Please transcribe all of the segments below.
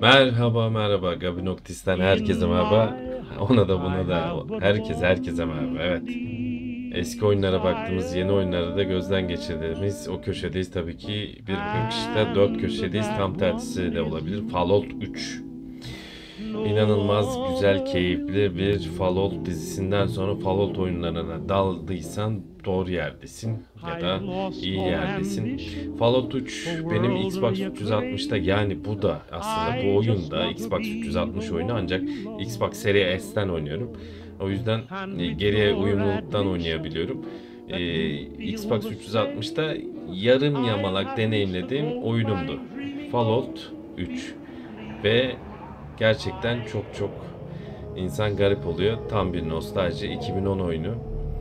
Merhaba merhaba Gabinoktis'ten herkese merhaba. Ona da buna da herkese merhaba. Evet. Eski oyunlara baktığımız yeni oyunları da gözden geçirdiğimiz o köşedeyiz tabii ki. Bir bakışta dört köşedeyiz. Tam tersi de olabilir. Fallout 3. İnanılmaz güzel, keyifli bir Fallout dizisinden sonra Fallout oyunlarına daldıysan doğru yerdesin ya da iyi yerdesin. Fallout 3 benim Xbox 360'ta, yani bu da aslında bu oyun da Xbox 360 oyunu, ancak Xbox Series S'ten oynuyorum. O yüzden geriye uyumluluktan oynayabiliyorum. Xbox 360'ta yarım yamalak deneyimlediğim oyunumdu. Fallout 3 ve gerçekten çok insan garip oluyor. Tam bir nostalji. 2010 oyunu.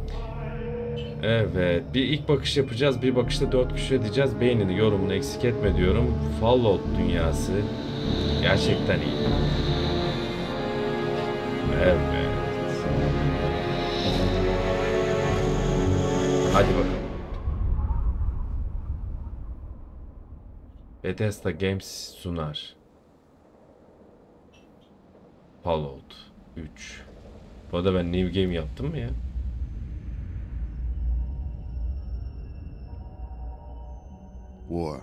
Evet. Bir ilk bakış yapacağız. Bir bakışta 4 kişi diyeceğiz. Beğenini, yorumunu eksik etme diyorum. Fallout dünyası gerçekten iyi. Evet. Hadi bakalım. Bethesda Games sunar. Fallout 3. Bu arada ben New Game yaptım mı ya? War.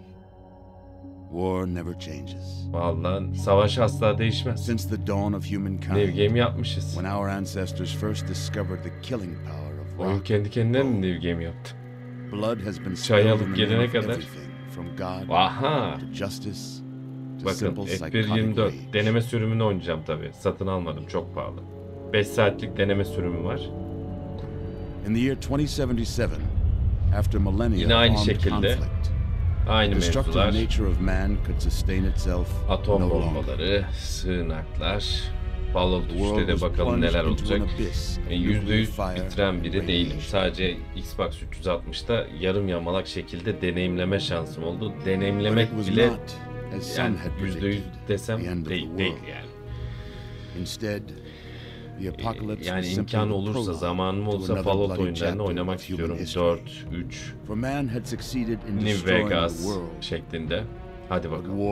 War never changes. Vallahi savaş asla değişmez. Since the dawn of New humankind, Game yapmışız. when our ancestors first discovered the killing power of Oyun rock, kendi kendine mi New Game yaptı? blood has been Çay spilled alıp in the name gelene of kadar. everything, from God Aha! to justice to Bakın simple psychotic F1.24 rage. deneme sürümünü oynayacağım tabi. Satın almadım, çok pahalı. 5 saatlik deneme sürümü var. In the year 2077, after millennia Yine of aynı armed şekilde conflict, aynı the destructive mevzular. nature of man could sustain itself Atom no longer. bombaları, sığınaklar. Fallout The 3'te world de was bakalım plunged neler into olacak. an abyss of %100 nuclear fire bitiren biri and değilim. rage. Sadece Xbox 360'ta yarım yamalak şekilde deneyimleme şansım oldu. But Deneyimlemek it was bile not, as some yani had %100 predicted, desem the end of değil, the değil world. yani. Instead, the apocalypse Yani was simply imkanı the olursa, prologue zamanım to olsa another Fallout bloody oyunlarını chapter oynamak of human istiyorum. history. 4, 3, For man had succeeded in New destroying the Vegas world. şeklinde. Hadi But bakalım.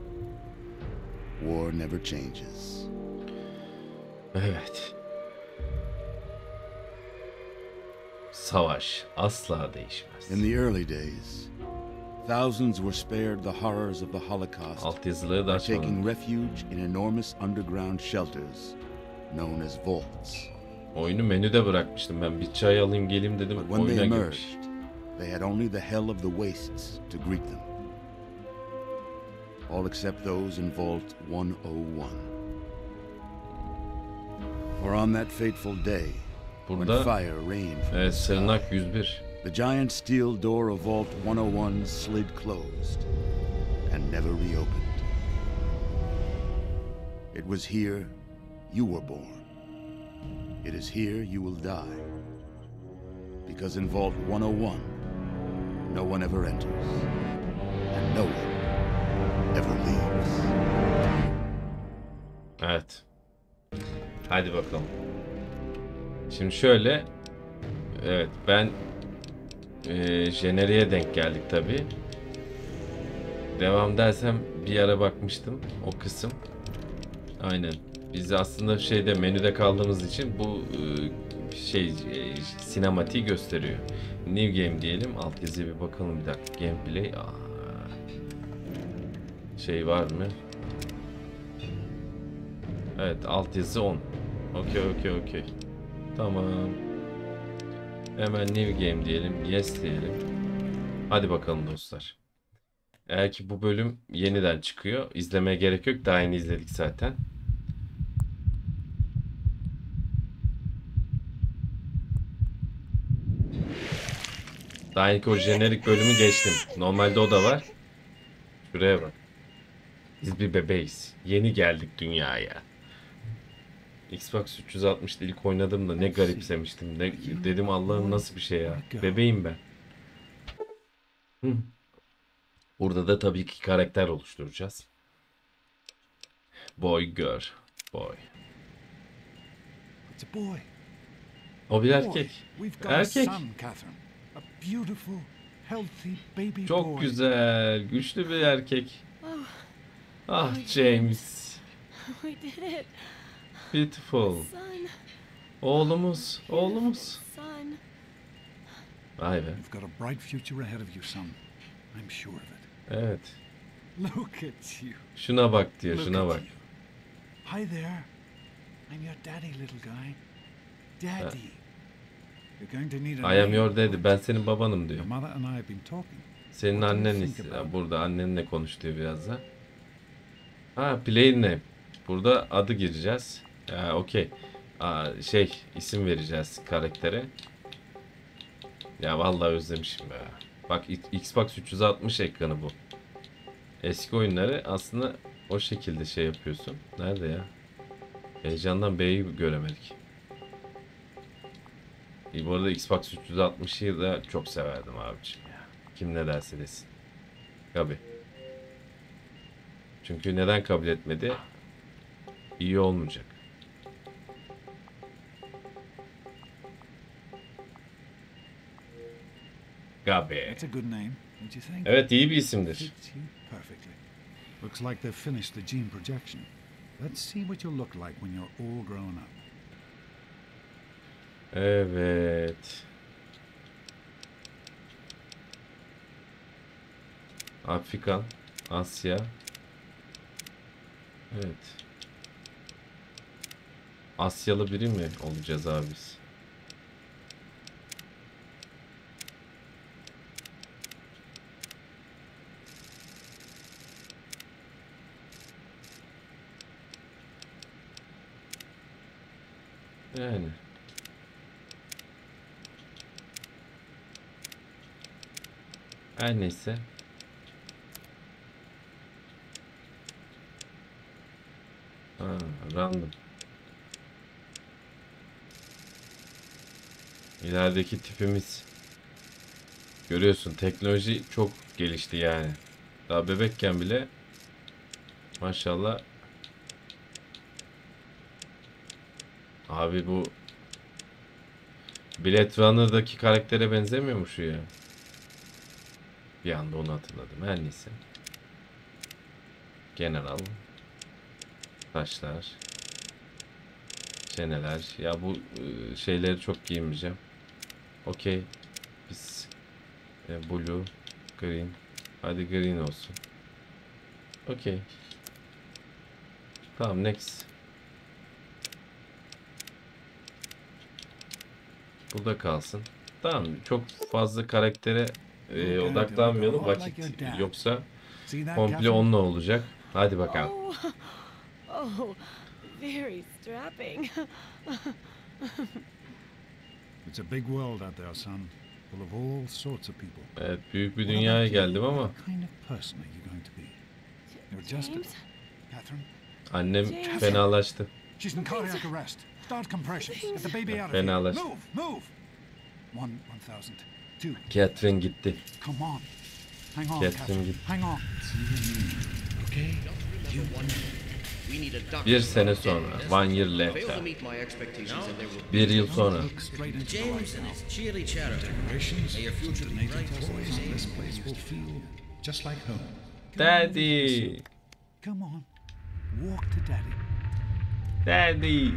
war never changes. Evet. Savaş asla değişmez. In the early days, thousands were spared the horrors of the Holocaust Altyazıları da by açmadım. taking refuge in enormous underground shelters known as vaults. Oyunu menüde bırakmıştım ben. Bir çay alayım geleyim dedim. But when they Oyuna emerged, girmiş. they had only the hell of the wastes to greet them. All except those in Vault 101. For on that fateful day, when Burada fire rained from the evet, sky, sığınak 101. the giant steel door of Vault 101 slid closed and never reopened. It was here you were born. It is here you will die. Because in Vault 101, no one ever enters, and no one ever leaves. Evet. Hadi bakalım. Şimdi şöyle. Evet, ben jeneriğe denk geldik tabi. Devam dersem bir ara bakmıştım o kısım. Aynen. Biz aslında şeyde menüde kaldığımız için bu sinematiği gösteriyor. New Game diyelim. Altyazıya bir bakalım bir dakika. Gameplay. Şey var mı? Evet, altyazı 10. Okey. Tamam. Hemen New Game diyelim. Yes diyelim. Hadi bakalım dostlar. Eğer ki bu bölüm yeniden çıkıyor, İzlemeye gerek yok. Daha yeni izledik zaten. Daha ilk o jenerik bölümü geçtim. Normalde o da var. Şuraya bak. Biz bir bebeğiz. Yeni geldik dünyaya. Xbox 360'da ilk oynadığımda ne garipsemiştim. Ne, dedim Allah'ım nasıl bir şey ya. Bebeğim ben. Burada da tabii ki karakter oluşturacağız. Boy, girl. Boy. It's a boy. O bir Boy, erkek. we've got a Erkek. son, Catherine. A beautiful, healthy baby Çok boy. güzel. Güçlü bir erkek. Ah James. We did it. Beautiful. Son. Oğlumuz. Oğlumuz. Son. Vay be. You've got a bright future ahead of you, son. I'm sure of it. Evet. Look at you. Şuna bak diyor. Look Şuna at bak. you. Hi there. I'm your daddy, little guy. Daddy. You're going to need a I am name, your daddy. aren't Ben you? senin babanım diyor. Your mother and I have been talking. Senin What do you annen think about it? burada annenle konuş diyor biraz da. Ha, plain name. Burada adı gireceğiz. Ya okey. İsim vereceğiz karaktere. Ya vallahi özlemişim ya. Bak Xbox 360 ekranı bu. Eski oyunları aslında o şekilde şey yapıyorsun. Nerede ya? Heyecandan B'yi göremedik. Bu arada Xbox 360'ı da çok severdim abiciğim ya. Kim ne derse desin. Tabii. Çünkü neden kabul etmedi? İyi olmayacak. Gabi. That's a good name, don't you think? Evet, iyi bir isimdir. Fits you perfectly. Looks like they've finished the gene projection. Let's see what you'll look like when you're all grown up. Evet. Afrika, Asya. Evet. Asyalı biri mi olacağız abi biz? Yani. Her neyse. Ha, random. İlerideki tipimiz. Görüyorsun, teknoloji çok gelişti yani. Daha bebekken bile maşallah. Abi bu Blade Runner'daki karaktere benzemiyor mu şu ya? Bir anda onu hatırladım. Her neyse. General. Taşlar. Çeneler. Ya bu şeyleri çok giymeyeceğim. Okey. Biz blue, green. Hadi green olsun. Okey. Tamam, next. Burada kalsın. Tamam, çok fazla karaktere odaklanmayalım. Vakit yoksa See that, komple Catherine? onunla olacak. Hadi bakalım. Oh, very strapping. It's a big world out there, son. Full of all sorts of people. Evet, büyük bir What dünyaya about you? geldim ama What kind of person are you going to be? You're just James? Catherine. annem James. fenalaştı. She's in cardiac arrest. Start compressions. Get the baby out of Ben here. ağlaş- Move, move. 1,000. 2. Catherine gitti. Come on. Hang on, Catherine Catherine. gitti. Hang on. Okay. Bir sene sonra. One year later. Bir yıl sonra. Look straight into the James light and now. his cheerly chatter. Decorations, May your future be native bright. toys, and this place will feel just like home. Daddy. Come on. Walk to daddy. Daddy.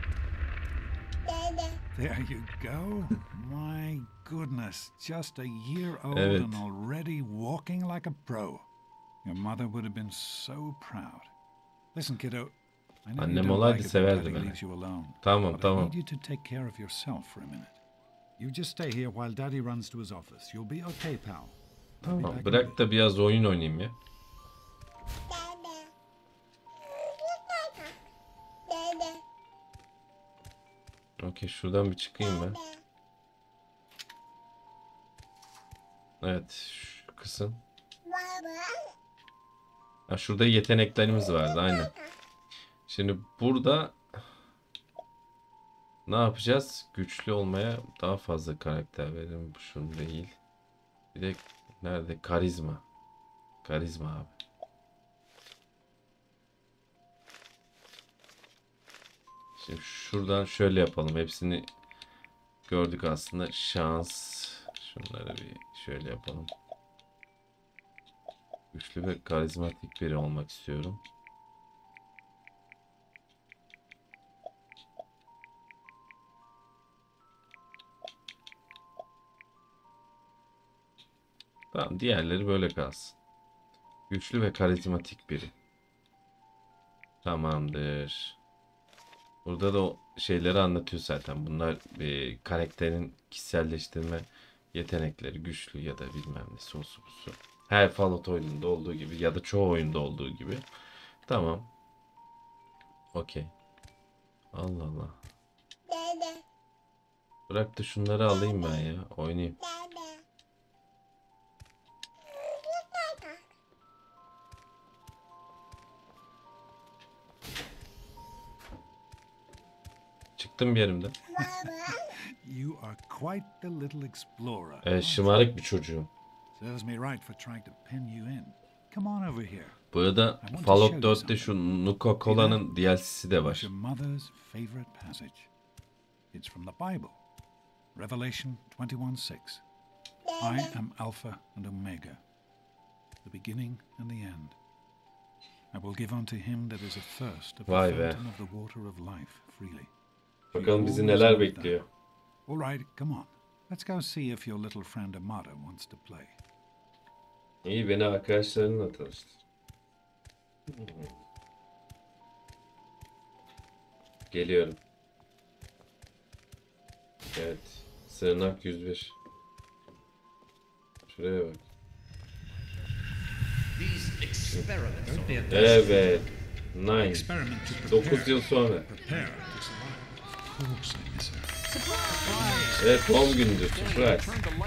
There you go. My goodness, just a year old Evet. and already walking like a pro. Your mother would have been so proud. Listen, kiddo. I know Annem you don't olaydı like it when severdi daddy beni. leaves you alone. Tamam, But I tamam. need you to take care of yourself for a minute. You just stay here while daddy runs to his office. You'll be okay, pal. I'll be Tamam, back in a bırak bit. da biraz oyun oynayayım ya. Okey, şuradan bir çıkayım ben. Evet, şu kısım. Ha, şurada yeteneklerimiz vardı, aynen. Şimdi burada ne yapacağız? Güçlü olmaya daha fazla karakter verelim. Şunu değil. Bir de nerede? Karizma. Karizma abi. Şimdi şuradan şöyle yapalım. Hepsini gördük aslında. Şans. Şunları bir şöyle yapalım. Güçlü ve karizmatik biri olmak istiyorum. Tamam, diğerleri böyle kalsın. Güçlü ve karizmatik biri. Tamamdır. Burada da o şeyleri anlatıyor zaten. Bunlar karakterin kişiselleştirme yetenekleri, güçlü ya da bilmem ne, olsun busu. Her Fallout oyununda olduğu gibi ya da çoğu oyunda olduğu gibi. Tamam. Okey. Allah Allah. Bırak da şunları alayım ben ya. Oynayayım. Çıktım bir yerimden. You are quite the little explorer. Şımarık bir çocuğum. Serves me right for trying to pin you in. Come on over here. Bu arada Fallout 4'te şu Nuka Cola'nın DLC'si de It's var. your mother's favorite passage. It's from the Bible. Revelation 21:6. I am Alpha and Omega, the beginning and the end. I will give unto him that is athirst of the Vay be. fountain of the water of life freely. Bakalım bizi neler bekliyor. All right, come on. Let's go see if your little friend Amata wants to play. İyi, beni arkadaşlarınla tanıştır. Geliyorum. Evet. Sığınak 101. Şuraya bak. Evet. Nice. 9 yıl sonra. Evet, doğum gündü. Surprise.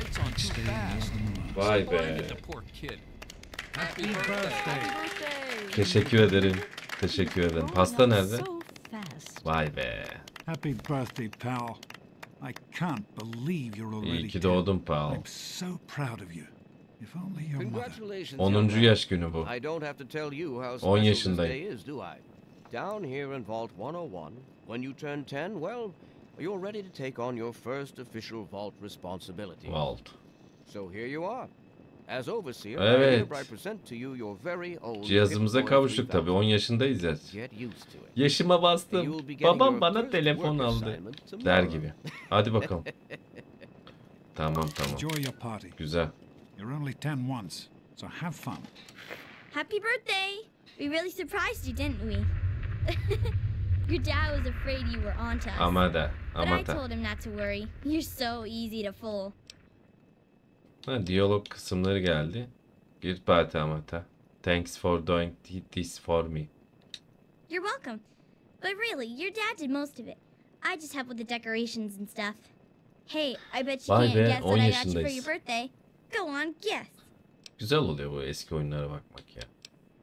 Vay be. Happy birthday. Teşekkür ederim. Teşekkür ederim. Pasta nerede? So fast. Vay be. Happy birthday, pal. I can't believe you're already İyi ki 10. doğdun pal. I'm so proud of you. If only your mother. Congratulations. 10. young man. yaş günü bu. I don't have to tell you how 10 special this yaşındayım. day is, do I? Down here in Vault 101, when you turn 10, well, you're ready to take on your first official vault responsibility. Vault. So here you are. As overseer, I Evet. hereby present to you your very own Cihazımıza Pip-Boy kavuştuk 3000. tabii. 10 yaşındayız ya. Get used to it. Yaşıma And you bastım. will be getting Babam your bana first telefon work aldı. assignment tomorrow. Der gibi. Hadi bakalım. Tamam. Enjoy your party. Güzel. You're only 10 once, so have fun. Happy birthday! We really surprised you, didn't we? Your dad was afraid you were onto us. Ama da. But Ama I da. told him not to worry. You're so easy to fool. Ha, diyalog kısımları geldi. Bir parti amata. Thanks for doing this for me. You're welcome. But really, your dad did most of it. I just help with the decorations and stuff. Hey, I bet you Vay can't be, guess 10 what I got you for yaşındayız. your birthday. Go on, guess. Güzel oluyor bu eski oyunlara bakmak ya.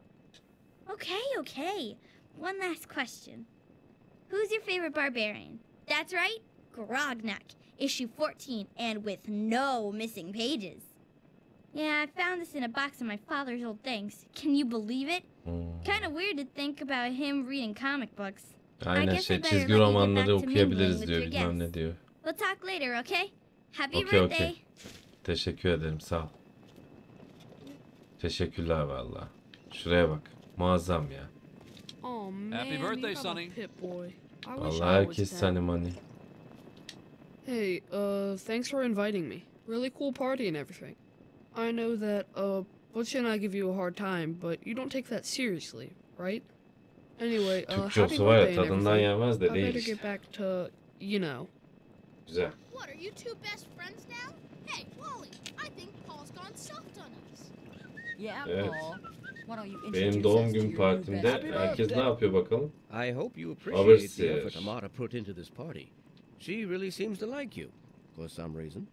Okay. One last question. Who's your favorite barbarian? That's right, Grognak, issue 14, and with no missing pages. Yeah, I found this in a box of my father's old things. Can you believe it? Kind of weird to think about him reading comic books. Aynen guess I şey, better çizgi let you get romanları back to okuyabiliriz mingling diyor, with your bilmem ne guests. diyor. We'll talk later, okay? Happy Okey, birthday. okey. Teşekkür ederim, sağ ol. Teşekkürler valla. Şuraya bak. Muazzam ya. Oh man, Happy you birthday, have a Sonny. Pip-Boy. I wish Vallahi I was herkes 10. seni mani. Hey, thanks for inviting me. Really cool party and everything. I know that, Butch and I give you a hard time, but you don't take that seriously, right? Anyway, Türkçe happy olsa var ya birthday and tadından everything. yenmez de I değil better işte. get back to, you know. Güzel. What, are you two best friends now? Hey, Wally, I think Paul's gone soft on us. Yeah, Evet. Paul. Why don't you Benim introduce doğum us to gün your new partimde best herkes ne yapıyor bakalım? I hope you appreciate the Overseer. effort Amata put into this party. She really seems to like you, for some reason.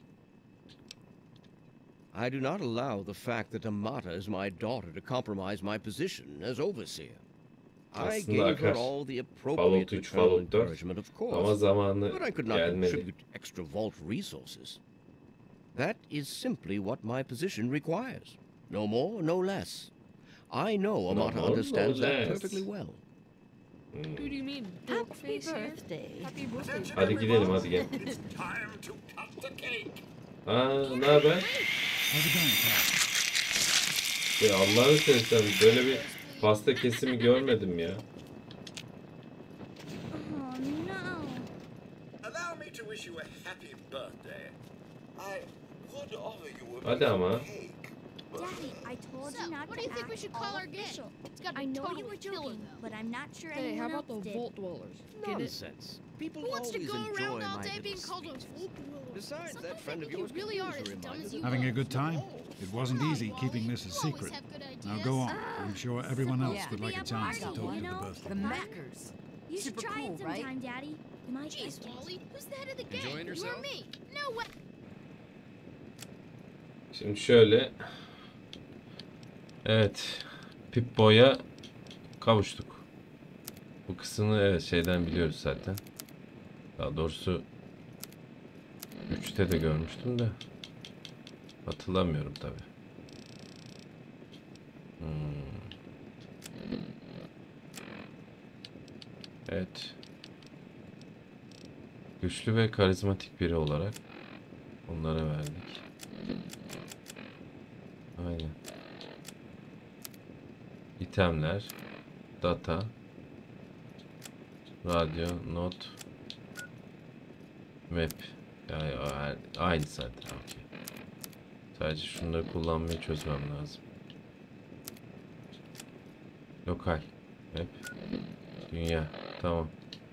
I do not allow the fact that Amata is my daughter to compromise my position as overseer. I Aslında gave her akar. all the Fallout appropriate 3, maternal Fallout 4. encouragement, of Ama course, zamanı but I could not gelmedi. contribute extra vault resources. That is simply what my position requires. No more, no less. I know Amata more, no understands that less. perfectly well. Who do you mean? Happy Dorkface here? birthday. Happy birthday. Hadi gidelim, hadi gel. Aa, ne haber? How's it going, pal? Ya Allah'ını seversen böyle bir pasta kesimi görmedim ya. Oh no. Allow me to wish you a happy birthday. I would offer you a Hadi piece ama. of cake. Daddy, I told So, you not what to do you think act we should all call our game? official. It's gotta be I know totally you were killer, joking, though. but I'm not sure Hey, how anyone about else the did. Vault Dwellers? Get it? Nonsense. People Who wants to always go enjoy around all my day little being called a speeches. Vault Dweller? Besides, Some that people friend of think yours you really could are use a as dumb reminder as that you Having a are. good time? It wasn't Come on, easy keeping Wally. this a You always secret. have good Now ideas. go on. I'm sure everyone else Yeah. would like a Be a chance to party, talk you to the know? birthday The boy. Mackers. You should Super try cool, it right? sometime, Daddy. You might Jeez, like it. Wally, who's the head of the gang? Enjoying You or yourself? me? No way. Şimdi şöyle. Evet. Pip-Boy'a kavuştuk. Bu kısmını evet şeyden biliyoruz zaten. Daha doğrusu 3'te de görmüştüm de hatırlamıyorum tabi. Evet. Güçlü ve karizmatik biri olarak onlara verdik. Aynen. İtemler, data, radyo, not, map. Yani aynı zaten. Okay. Sadece şunları kullanmayı çözmem lazım. Lokal, map, dünya. Tamam.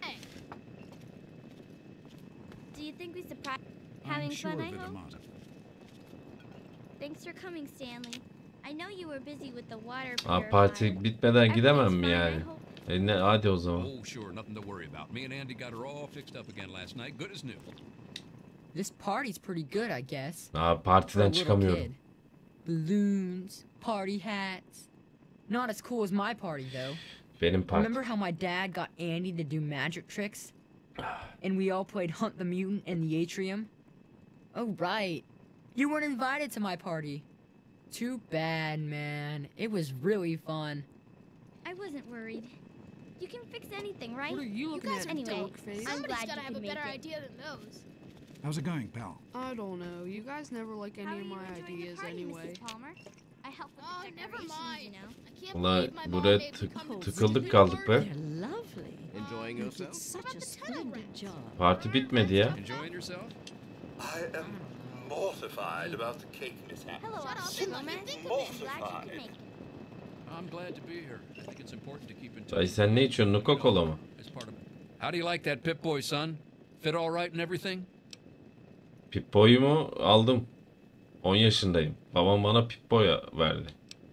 Do you think we surprised? I'm Having sure fun, of I it, hope? Amata. Thanks for coming, Stanley. I know you were busy with the water Aa, purifier. parti bitmeden gidemem Everything's mi fine, I yani? hope. Ne, hadi o zaman. Oh, sure, nothing to worry about. Me and Andy got her all fixed up again last night, good as new. This party's pretty good, I guess. Aa, For a partiden little çıkamıyorum. kid. Balloons, party hats. Not as cool as my party, though. Benim parti. Remember how my dad got Andy to do magic tricks? And we all played Hunt the Mutant in the atrium? Oh, right. You weren't invited to my party. Too bad, man. It was really fun. I wasn't worried. You can fix anything, right? What are you looking guys at, are Anyway, dog face? I'm Somebody's glad gotta you have a could make better it. idea than those. How's it going, pal? I don't know. You guys never like How any are of you my enjoying the ideas party, anyway. Mrs. Palmer? I helped with Oh, the never decorations, you mind. know. I can't Ulan believe my mom buraya made me come to this tıkıldık stupid kaldık party. be. They're lovely. Enjoying You yourself? did such about a the tunnel splendid rats? job. Parti bitmedi ya. Enjoying yourself? I am mortified about the cake mishap. Hello, Shut up Officer and let me Gomez. think I'm of it. glad you could make it. I'm glad to be here. I think it's important to keep in Ay touch. sen ne içiyorsun? Nuka Cola mı? As part of. How do you like that Pip-Boy, son? Fit all right and everything? Pip-Boy'u mu aldım? 10 yaşındayım. Babam bana Pip-Boy verdi.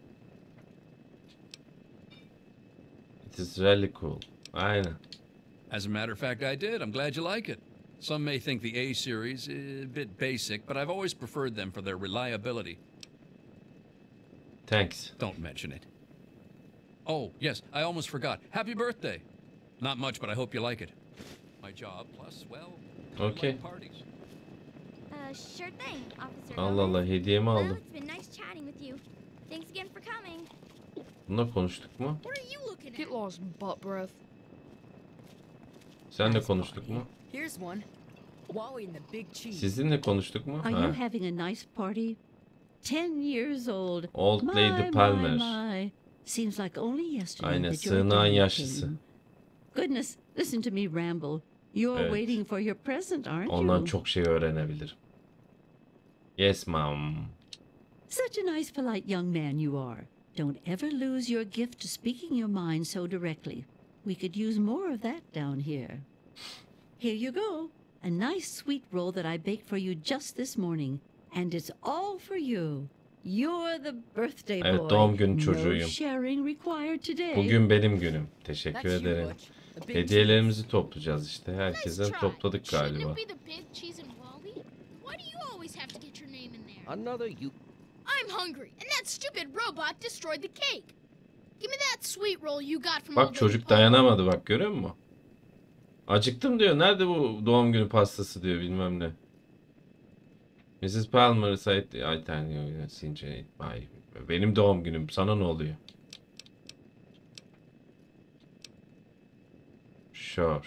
It is really cool. Aynen. As a matter of fact, I did. I'm glad you like it. Some may think the A series is a bit basic, but I've always preferred them for their reliability. Thanks. Don't mention it. Oh, yes, I almost forgot. Happy birthday. Not much, but I hope you like it. My job, plus, well, I Okay. like parties. Sure thing, Officer Allah Allah, Gomez. hediyemi Well, aldım. it's been nice chatting with you. Thanks again for coming. Bununla konuştuk mu? What are you looking Get at? lost, butt breath. Senle Nice konuştuk party. mu? Here's one. Wally and the Big Cheese. Sizinle konuştuk mu? Are Ha. you having a nice party? 10 years old. Old My, Lady Palmer. my. Seems like only yesterday Aynen, that your sığınağın dad yaşlısı. came. Goodness, listen to me ramble. You're Evet. waiting for your present, aren't Ondan you? çok şey öğrenebilirim. Yes, mom. Such a nice, polite young man you are. Don't ever lose your gift to speaking your mind so directly. We could use more of that down here. Here you go. A nice sweet roll that I baked for you just this morning. And it's all for you. You're the birthday Evet, boy. doğum günü No çocuğuyum. sharing required today. Bugün benim günüm. Teşekkür That's you, ederim. Butch. The Big Hediyelerimizi toplayacağız işte. Nice Herkesten try. topladık Shouldn't galiba. it be the Big Cheese and Wally? Why do you always have to get your name in there? Another you. I'm hungry, and that stupid robot destroyed the cake. Give me that sweet roll you got from Bak Old çocuk Lady Palmer. dayanamadı bak, görüyor musun? Acıktım diyor. Nerede bu doğum günü pastası diyor, bilmem ne. Mrs. Palmer said I tell you since benim doğum günüm, sana ne oluyor? Sure.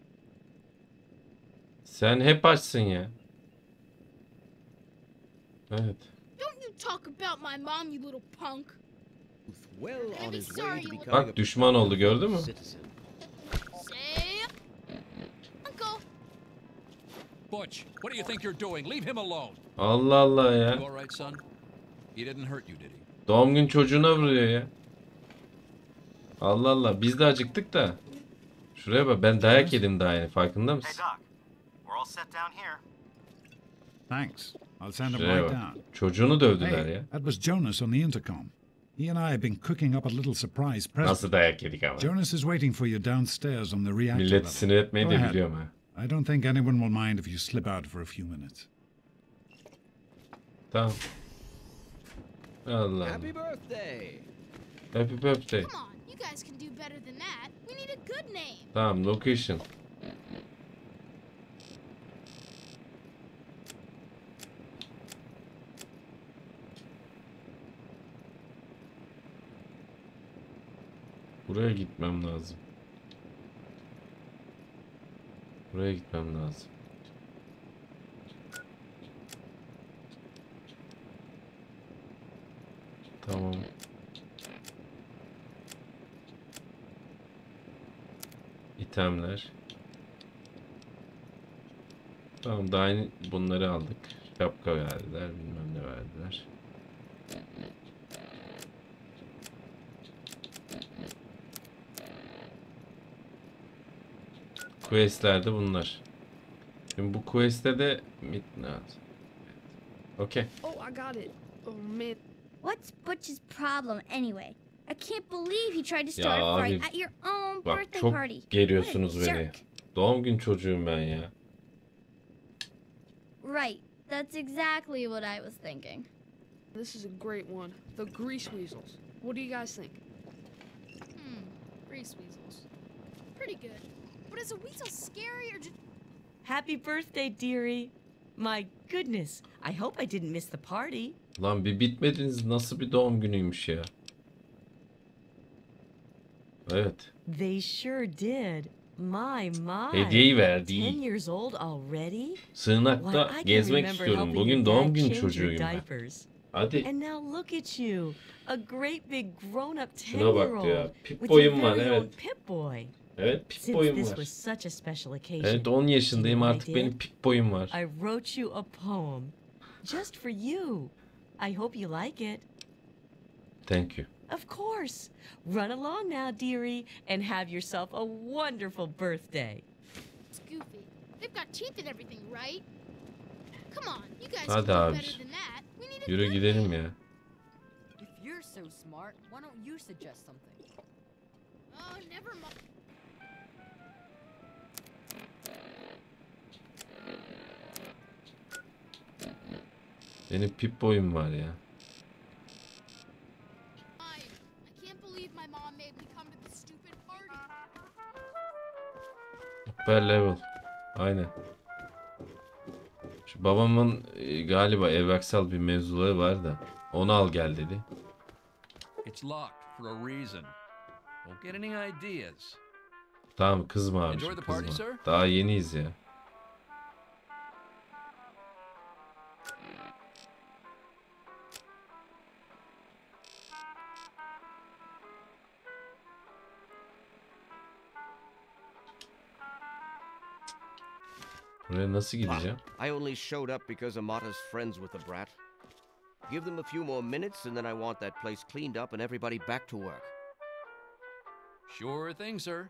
Sen hep açsın ya. Evet. Don't you talk about my mom, you little punk. Well on his way to becoming a Bak düşman oldu, gördün mü? citizen. Say, Uncle. Butch, what do you think you're doing? Leave him alone. Allah Allah ya. You all right, son? He didn't hurt you, did he? Doğum gün çocuğuna vuruyor ya. Allah Allah, biz de acıktık da. Şuraya bak, ben dayak yedim daha yeni, farkında Hey, mısın? Doc. We're all set down here. Thanks. I'll send him Şuraya right bak. down. Çocuğunu dövdüler Hey, ya. that was Jonas on the intercom. He and I have been cooking up a little surprise present. Nasıl dayak yedik ama. Jonas is waiting for you downstairs on the reactor Milleti level. sinir etmeyi Go de ahead. biliyorum ha. I don't think anyone will mind if you slip out for a few minutes. Tamam. Allah Happy Allah. birthday. Happy birthday. Come on, you guys can do better than that. We need a good name. Tamam, location. Buraya gitmem lazım. Buraya gitmem lazım. Tamam. İtemler. Tamam, daha yeni bunları aldık. Şapka verdiler, bilmem ne verdiler. Quest'lerde bunlar. Şimdi bu quest'te de Okay. Oh, I got it. Oh man. What's Butch's problem anyway? I can't believe he tried to Ya start a abi, fight at your own bak birthday çok party. geriyorsunuz What a beni. jerk. Doğum gün çocuğum ben ya. Right. That's exactly what I was thinking. This is a great one. The Grease Weasels. What do you guys think? Grease weasels. Pretty good. But is a weasel scary or just... Happy birthday, dearie. My goodness, I hope I didn't miss the party. Lan bir bitmediniz, nasıl bir doğum günüymüş ya. Evet. They sure did. My. Hediyeyi verdi. 10 years old already? Sığınakta Why, I can gezmek remember istiyorum. helping Bugün your doğum dad gün change your çocuğuyum ben. diapers. Hadi. And now look at you. A great big grown-up Şuna bak 10-year-old. ya. Pip with boyum your var, very own evet. Pip boy. Evet, pip Since boyum this var. was such a special occasion. Evet, 10 yaşındayım, you know artık what I benim did? pip boyum var. I wrote you a poem. Just for you. I hope you like it. Thank you. Of course. Run along now, dearie, and have yourself a wonderful birthday. It's goofy. They've got teeth and everything, right? Come on, you guys Hadi can do abi. better than that. We need a Yürü good gidelim name. ya. If you're so smart, why don't you suggest something? Oh, never mind. Benim pip boyum var ya. I can't believe my mom made me come to this stupid party. Upper level. Aynen. Şu babamın galiba evraksal bir mevzuları var da. Onu al gel dedi. It's locked for a reason. Don't get any ideas. Tamam, kızma abi, Enjoy the party, kızma. sir. Daha yeniyiz ya. Buraya nasıl gideceğim? I only showed up because Amata's friends with the brat. Give them a few more minutes and then I want that place cleaned up and everybody back to work. Sure thing, sir.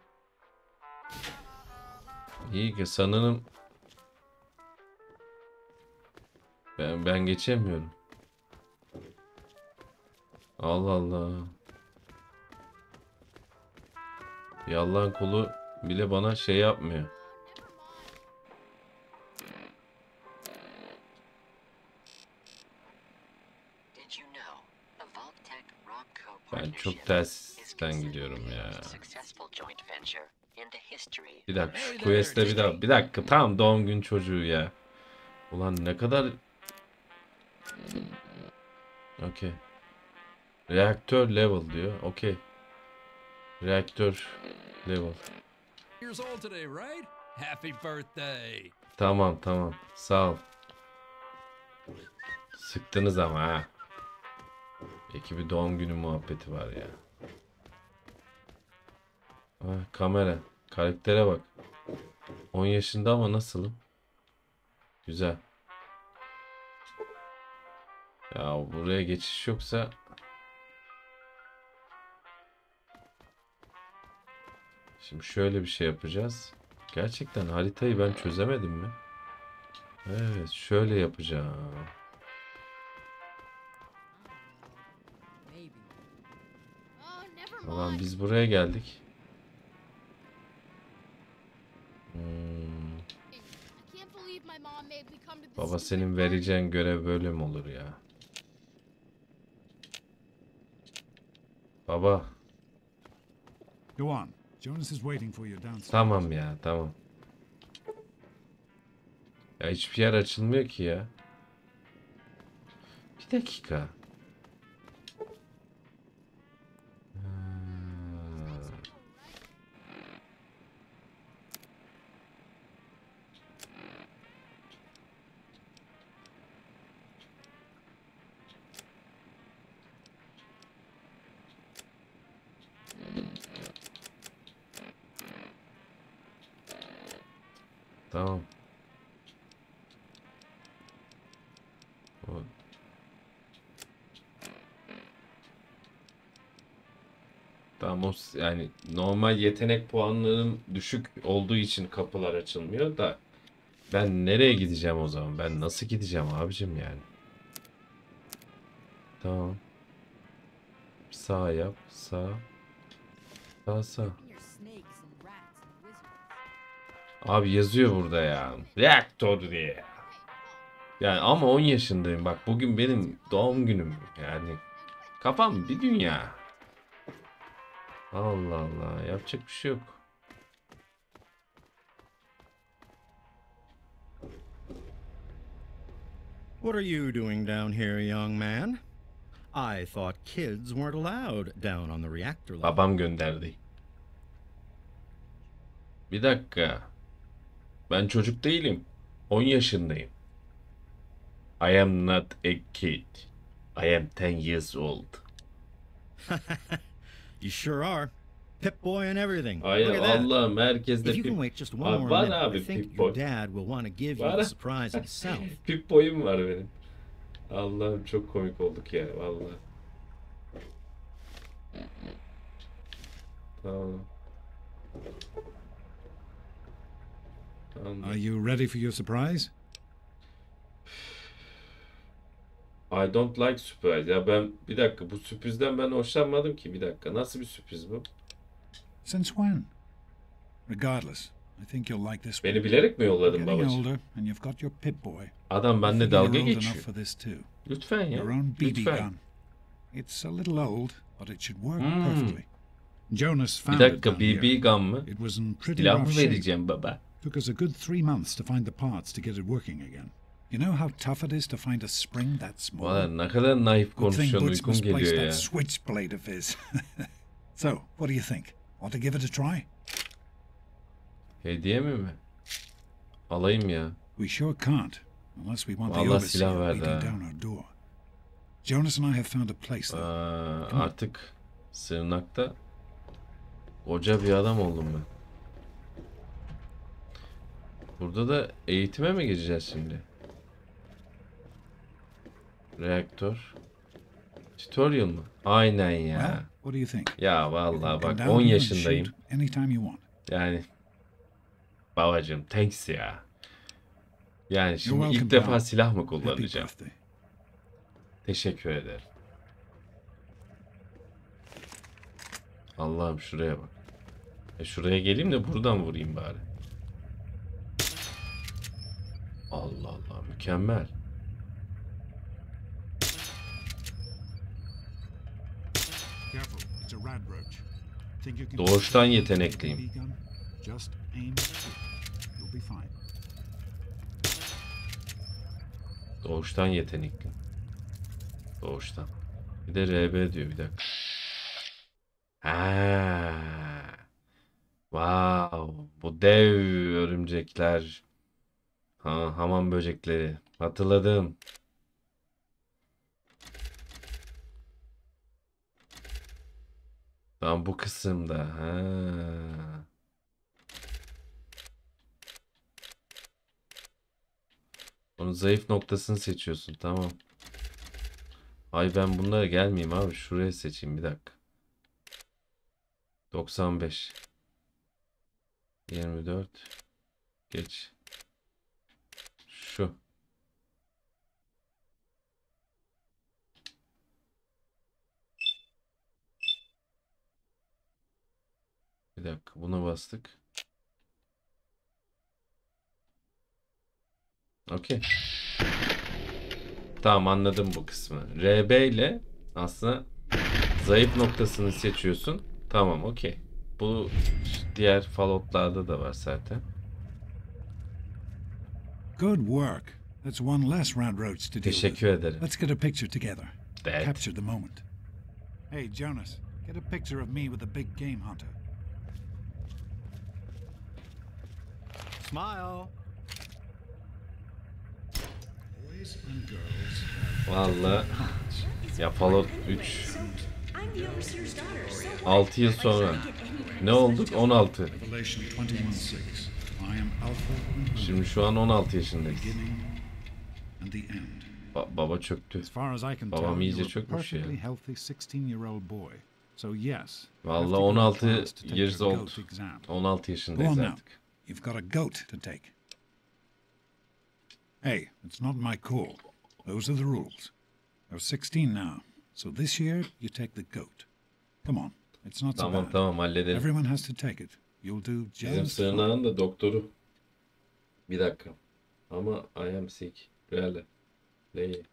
İyi ki sanırım ben geçemiyorum. Allah Allah. Bir Allah'ın kulu bile bana şey yapmıyor. Ben çok tersten gidiyorum ya. Bir dakika, şu quest'te bir dakika, tamam, doğum gün çocuğu ya. Ulan ne kadar... Okey. Reaktör level diyor. Okey. Reaktör level. Years old today, right? Happy birthday. Tamam. Sağ ol. Sıktınız ama ha. Peki bir doğum günü muhabbeti var ya. Ha, kamera. Karaktere bak. 10 yaşında ama nasılım? Güzel. Ya buraya geçiş yoksa... Şimdi şöyle bir şey yapacağız. Gerçekten haritayı ben çözemedim mi? Evet, şöyle yapacağım. Ulan biz buraya geldik. Baba senin vereceğin görev böyle mi olur ya? Baba. Go on. Jonas is waiting for you downstairs. Tamam ya, tamam. Ya hiçbir yer açılmıyor ki ya. Bir dakika. Tamam. Tamam o yani normal yetenek puanlarım düşük olduğu için kapılar açılmıyor da ben nereye gideceğim o zaman? Ben nasıl gideceğim abicim yani? Tamam. Sağ yap, sağ. Sağ. Abi yazıyor burada ya. Reaktör diye. Yani ama 10 yaşındayım. Bak bugün benim doğum günüm. Yani kafam bir dünya. Allah Allah. Yapacak bir şey yok. What are you doing down here, young man? I thought kids weren't allowed down on the reactor level. Babam gönderdi. Bir dakika. Ben çocuk değilim. 10 yaşındayım. I am not a kid. I am 10 years old. You sure are. Pip-Boy and everything. Ay Look at that. Allah'ım herkes de If you can Pip. wait just one more Var minute, abi I think Pip-Boy. your dad will want to give you Var. the surprise himself. Pip-Boy'um var benim. Allah'ım çok komik olduk ya vallahi. Tamam. Are you ready for your surprise? I don't like surprise. Ya ben bir dakika bu sürprizden ben hoşlanmadım ki. Bir dakika nasıl bir sürpriz bu? Since when? Regardless, I think you'll like this one. Beni bilerek mi yolladın You're getting babacığım? older and you've got your Pip-Boy. Adam benimle I think dalga you're old geçiyor. enough for this too. Lütfen ya. Your own BB Lütfen. gun. It's a little old, but it should work Hmm. perfectly. Jonas Bir found it dakika down here. BB gun mı? It was in pretty Silah rough mı shape. vereceğim baba? Took us a good 3 months to find the parts to get it working again. You know how tough it is to find a spring that small? Valla ne kadar naif Good thing konuşuyorsun, Butch uykum misplaced geliyor that ya. switchblade of his. So, what do you think? Want to give it a try? Hediye mi? Alayım ya. We sure can't, unless we want the Vallahi overseer silah verdi beating ha. down our door. Jonas and I have found a place though. Artık sığınakta koca bir adam oldum ben. Burada da eğitime mi geçeceğiz şimdi? Reaktör. Tutorial mı? Aynen ya. Well, what do you think? Ya vallahi Come bak down 10 here and yaşındayım. shoot anytime you want. Yani babacığım thanks ya. Yani şimdi welcome, ilk defa pal. silah mı Happy kullanacağım? birthday. Teşekkür ederim. Allah'ım şuraya bak. Şuraya geleyim de buradan vurayım bari. Allah Allah mükemmel. Careful, it's a rad roach. Think you can Doğuştan yetenekliyim. BB gun? Just aim and shoot. You'll be fine. Doğuştan yetenekli. Doğuştan. Bir de RB diyor bir dakika. Ha. Wow. Bu dev örümcekler. Ha, hamam böcekleri. Hatırladım. Tamam bu kısımda. Ha. Onun zayıf noktasını seçiyorsun. Tamam. Ay ben bunlara gelmeyeyim abi. Şuraya seçeyim bir dakika. 95. 24. Geç. Şu. Bir dakika buna bastık. Okey. Tamam anladım bu kısmı. RB ile aslında zayıf noktasını seçiyorsun. Tamam okey. Bu diğer Fallout'larda da var zaten. Good work. That's one less Rad Roach to deal with. Teşekkür ederim. Let's get a picture together. Dad. Capture the moment. Hey, Jonas, get a picture of me with the big game hunter. Smile. Boys and girls. Vallahi ya Fallout 3 6 yıl sonra ne olduk? 16. Revelation 21:6. I am Alpha and Omega, Şimdi şu an 16 yaşındayız. beginning and the end. Baba çöktü. As far as I can Babam tell, iyice you're a çökmüş ya. perfectly healthy 16-year-old boy. So yes. you have Vallahi to go to 16 class to take years your old. goat exam. 16 Go yaşındayız on now. artık. You've got a goat to take. Hey, it's not my call. Those are the rules. You're 16 now, so this year you take the goat. Come on, it's not so Tamam bad. tamam halledelim. Everyone has to take it. You'll do Bizim just fine. sığınağın da doktoru. Bir dakika. Ama I am sick. Really. Değil.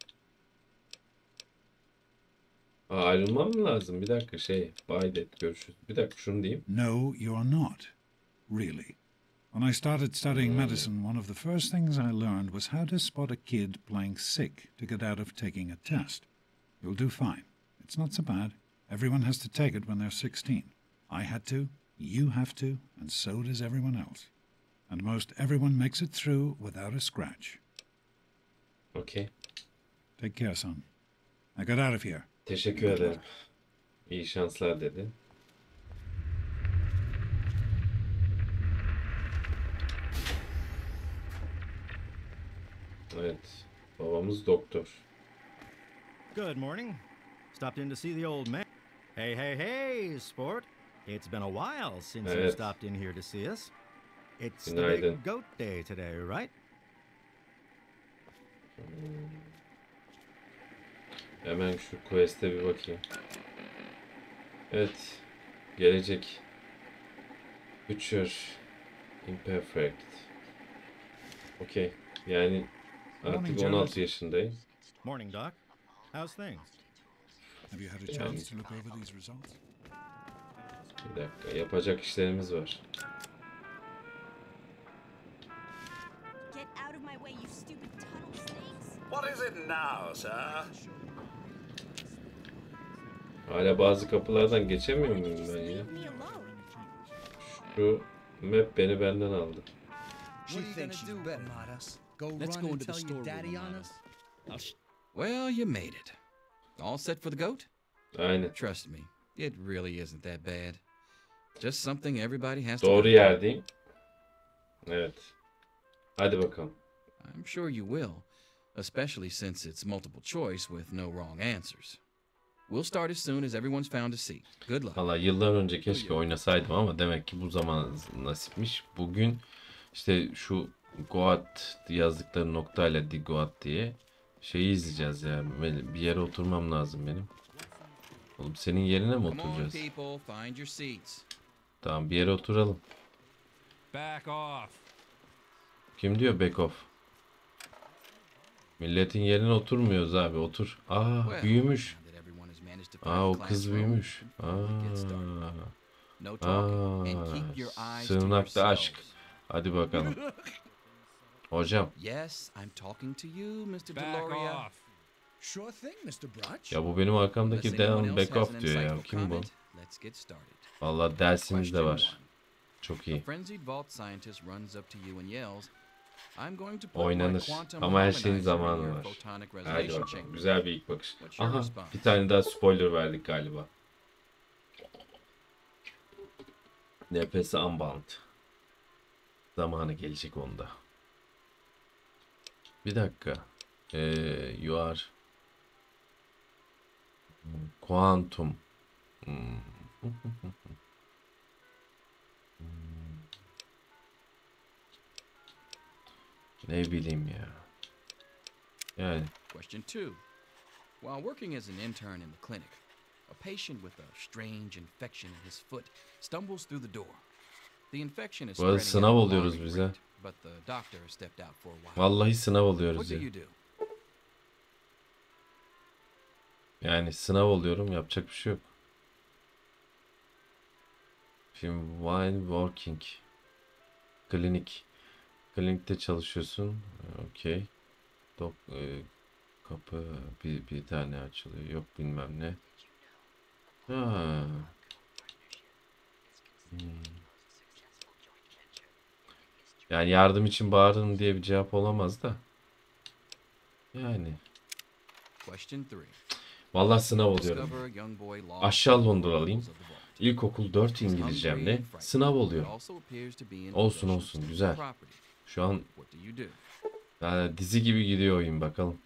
Ayrılmam mı lazım? Bir dakika bye det görüşürüz. Bir dakika şunu diyeyim. No, you are not. Really. When I started studying medicine, one of the first things I learned was how to spot a kid playing sick to get out of taking a test. You'll do fine. It's not so bad. Everyone has to take it when they're 16. I had to, you have to, and so does everyone else. And most everyone makes it through without a scratch. Okay. Take care, son. Now get out of here. Teşekkür ederim. İyi şanslar dedi. Evet. Babamız doktor. Good morning. Stopped in to see the old man. Hey, hey, hey, sport. It's been a while since you Evet. stopped in here to see us. It's the Günaydın. big goat day today, right? Hemen şu quest'e bir bakayım. Evet. Gelecek. Future Imperfect. Okey. Yani artık 16 yaşındayım. Morning, Doc. How's things? Have you had a chance to look over these results? Bir dakika. Yapacak işlerimiz var. Get out of my way, you stupid tunnel snakes. What is it now, sir? Hala bazı kapılardan geçemiyor muyum ben ya? Şu map beni benden aldı. She thinks she's better than us. Let's go into the storeroom on us. Well, you made it. All set for the goat? Aynen. Trust me, it really isn't that bad. Just something everybody has to Doğru do. yerdeyim. Evet. Hadi bakalım. I'm sure you will, especially since it's multiple choice with no wrong answers. We'll start as soon as everyone's found a seat. Good luck. Valla yıllar önce keşke oynasaydım ama demek ki bu zaman nasipmiş. Bugün işte şu Goat yazdıkları noktayla Di Goat diye şeyi izleyeceğiz ya. Bir yere oturmam lazım benim. Oğlum senin yerine mi Come on, oturacağız? people, find your seats. Tamam bir yere oturalım. Back off. Kim diyor back off? Milletin yerine oturmuyoruz abi otur. Aa büyümüş. Aa o kız büyümüş. Sığınakta aşk. Hadi bakalım. Hocam. Yes, I'm talking to you, Mr. Back Deloria. off. Sure thing, Mr. Brunch. Ya bu benim arkamdaki Unless anyone Dejan else back has off an diyor ya. insightful Kim bu? comment, let's get started. Vallahi dersimiz de Question var. Çok A iyi. frenzied vault scientist runs up to you and yells, I'm going to put my Oynanır. quantum Ama her şeyin harmonizer in zamanı your var. photonic Hadi resonation bakalım. chamber. Güzel bir ilk bakış. What's your Aha response? bir tane daha spoiler verdik galiba. Nefesi unbound. Zamanı gelecek onda. Bir dakika. You are Quantum. Ne bileyim ya. Yani. Question 2. While working as an intern in the clinic, a patient with a strange infection in his foot stumbles through the door. The infection is Bu arada spreading sınav at an oluyoruz alarming bize. rate, but the doctor stepped out for a while. Vallahi sınav oluyoruz What do ya. you do? Yani sınav oluyorum, yapacak bir şey yok. Şimdi while working. Klinik. Klinikte çalışıyorsun. Okey. Kapı bir tane açılıyor. Yok bilmem ne. Ha. Yani yardım için bağırırım diye bir cevap olamaz da. Yani. Question 3. Vallahi sınav oluyorum. Aşağı Londralıyım. İlkokul 4 İngilizcemle sınav oluyor. Olsun olsun güzel. Şu an yani dizi gibi gidiyor oyun bakalım.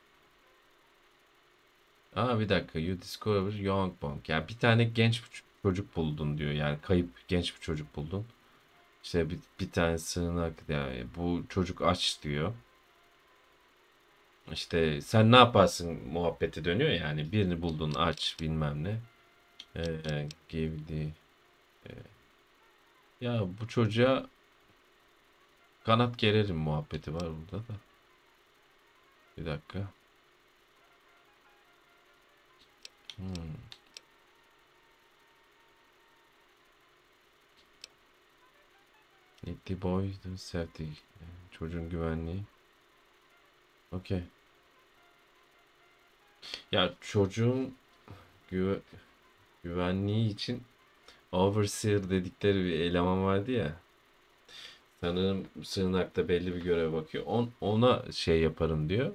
Aa bir dakika. You discover young monk. Yani bir tane genç bir çocuk buldun diyor. Yani kayıp genç bir çocuk buldun. İşte bir tane sığınak yani bu çocuk aç diyor. İşte sen ne yaparsın muhabbeti dönüyor yani. Birini buldun aç bilmem ne. Give ya bu çocuğa kanat gererim muhabbeti var burada da. Bir dakika. The boy the safety. Çocuğun güvenliği. Okey. Ya çocuğun güvenliği için overseer dedikleri bir eleman vardı ya. Sanırım sığınakta belli bir görev bakıyor. Ona şey yaparım diyor.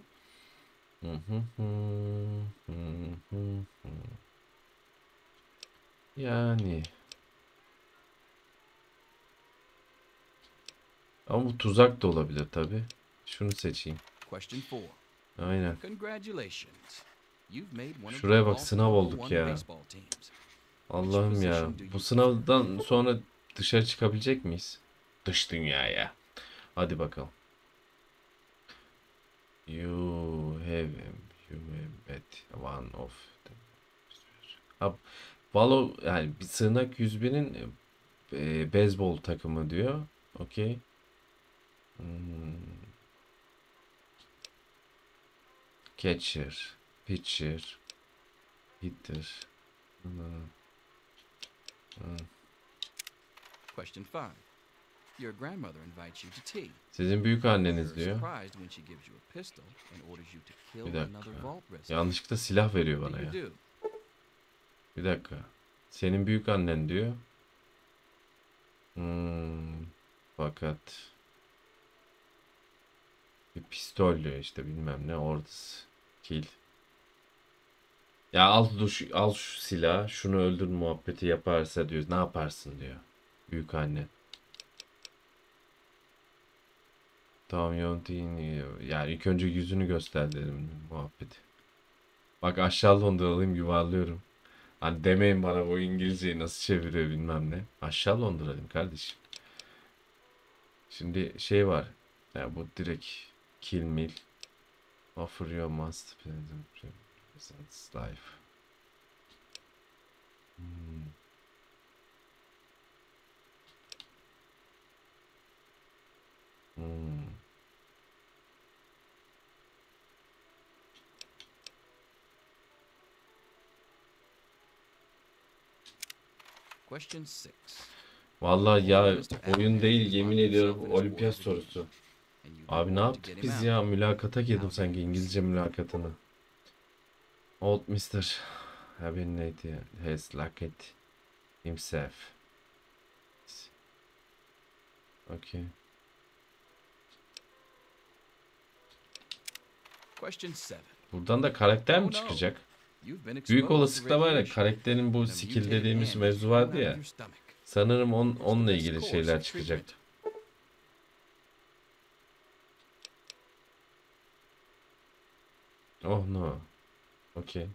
Yani. Ama bu tuzak da olabilir tabi. Şunu seçeyim. Question 4. Aynen. Congratulations. You've made one of Şuraya the bak sınav all olduk one ya. baseball teams. Allah'ım ya. Bu sınavdan sonra dışarı çıkabilecek miyiz? Dış dünyaya. Hadi bakalım. You bet one of them. Valo yani bir sığınak 101'in beyzbol takımı diyor. Okey. Catcher, pitcher, hitter. Question 5. Your grandmother invites you to tea. Sizin büyük anneniz You're diyor. surprised when she gives you a pistol and orders you to kill Bir dakika. another vault resident. Yanlışlıkla silah veriyor What bana do ya. you do? Bir dakika. Senin büyük annen diyor. Fakat bir pistol diyor işte bilmem ne orders kill. Ya al şu silahı şunu öldür muhabbeti yaparsa diyor. Ne yaparsın diyor. Büyük anne. Tamam yöntemi yani ilk önce yüzünü göster dedim muhabbeti. Bak aşağı Londralıyım yuvarlıyorum. Hani demeyin bana bu İngilizceyi nasıl çeviriyor bilmem ne. Aşağı Londralıyım kardeşim. Şimdi şey var. Ya bu direkt kill mill. Offer your must present life. Question 6. Vallahi ya oyun değil yemin ediyorum olimpiyat sorusu. Abi ne yaptık biz ya mülakata girdim sanki İngilizce mülakatına. Old Mr. Abernathy has locked himself. Okay. Question 7. Buradan da karakter mi çıkacak? Büyük olasılıkla var ya karakterin bu skill dediğimiz mevzu vardı ya. Sanırım onunla ilgili şeyler çıkacak. Oh no. Okay.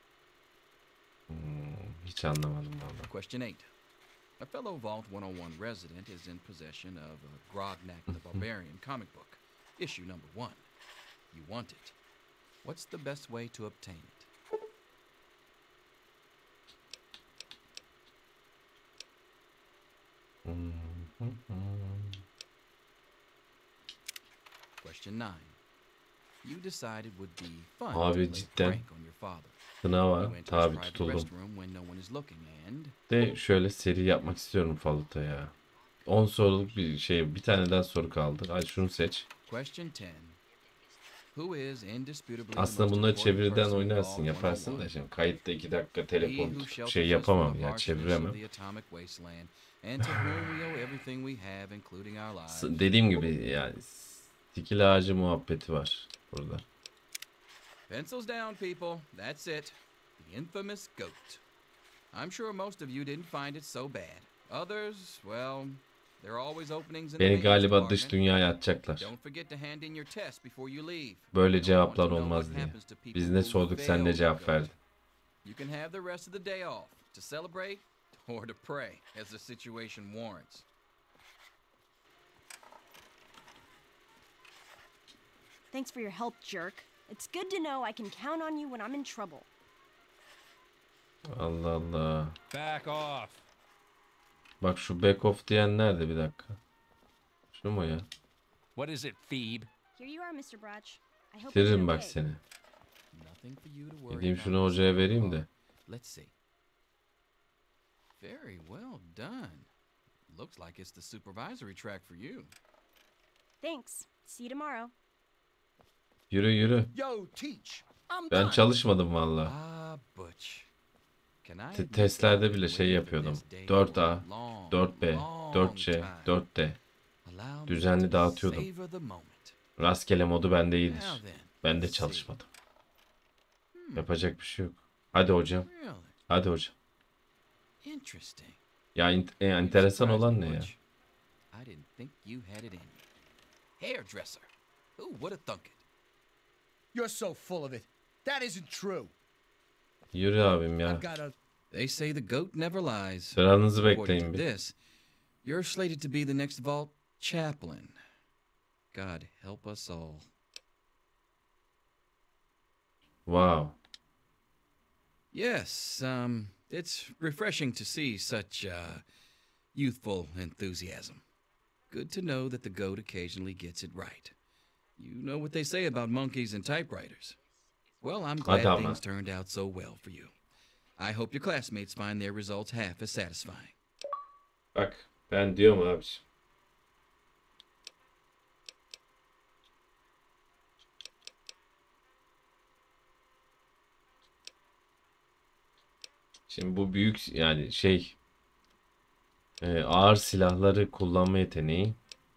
Hiç anlamadım valla. Question 8. A fellow Vault 101 resident is in possession of a Grognak the Barbarian comic book, issue number 1. You want it. What's the best way to obtain it? Question 9. You decided it would be fun to Abi play a cidden prank on your father. sınava You went to his tabi private tutuldum. restroom when no one is looking and De şöyle seri yapmak istiyorum Fallout'a ya. 10 soruluk bir şey, bir tane daha soru kaldı. Hadi şunu seç. Question 10. Who is indisputably Aslında the most bunları important çeviriden person oynarsın, involved yaparsın da 101? şimdi kayıtta 2 dakika He telefon who shelters şey us yapamam from the ya, harshness of çeviremem. the atomic wasteland, and to whom we owe everything we have, including our lives. Dediğim gibi yani stikil ağacı muhabbeti var burada. Pencils down, people. That's it. The infamous goat. I'm sure most of you didn't find it so bad. Others, well, there are always openings in the Beni maintenance galiba dış department. dünyaya atacaklar. Don't forget to hand in your test before you leave. Böyle I cevaplar want to know olmaz what diye. happens to people Biz ne who sorduk sen fail ne the cevap goat. verdin. You can have the rest of the day off to celebrate or to pray as the situation warrants. Thanks for your help, jerk. It's good to know I can count on you when I'm in trouble. Allah Allah. Back off. Bak şu back off diyen nerede, bir dakika. Şu mu ya? What is it, Phoebe? Here you are, Mr. Brotch. I hope you're Bitiririm bak okay. seni. Nothing for you to worry Gideyim about, şunu Mr. hocaya vereyim Robot. de. Let's see. Very well done. Looks like it's the supervisory track for you. Thanks. See you tomorrow. Yürü yürü. Yo, teach. I'm Ben done. çalışmadım valla. Ah, Butch. Can I Te- admit testlerde I've bile been şey waiting for yapıyordum. this day 4A, for a long, 4B, long 4C, time. 4D. Allow me Düzenli to dağıtıyordum. savor the moment. Rastgele modu bende iyidir. Now then, Ben de let's see. çalışmadım. Yapacak bir şey yok. Hadi hocam. Really? Hadi hocam. Interesting. Ya enteresan olan ne ya? Butch. I didn't think you had it in you. Hairdresser. Who would have thunk it? You're so full of it. That isn't true. Yürü abim ya. I've got a... They say the goat never lies. Sıranızı According bekleyin to bir. this, you're slated to be the next vault chaplain. God help us all. Wow. Yes, it's refreshing to see such youthful enthusiasm. Good to know that the goat occasionally gets it right. You know what they say about monkeys and typewriters. Well, I'm glad Hadi ama. things turned out so well for you. I hope your classmates find their results half as satisfying. Bak ben diyorum abiciğim. Şimdi bu büyük yani şey ağır silahları kullanma yeteneği.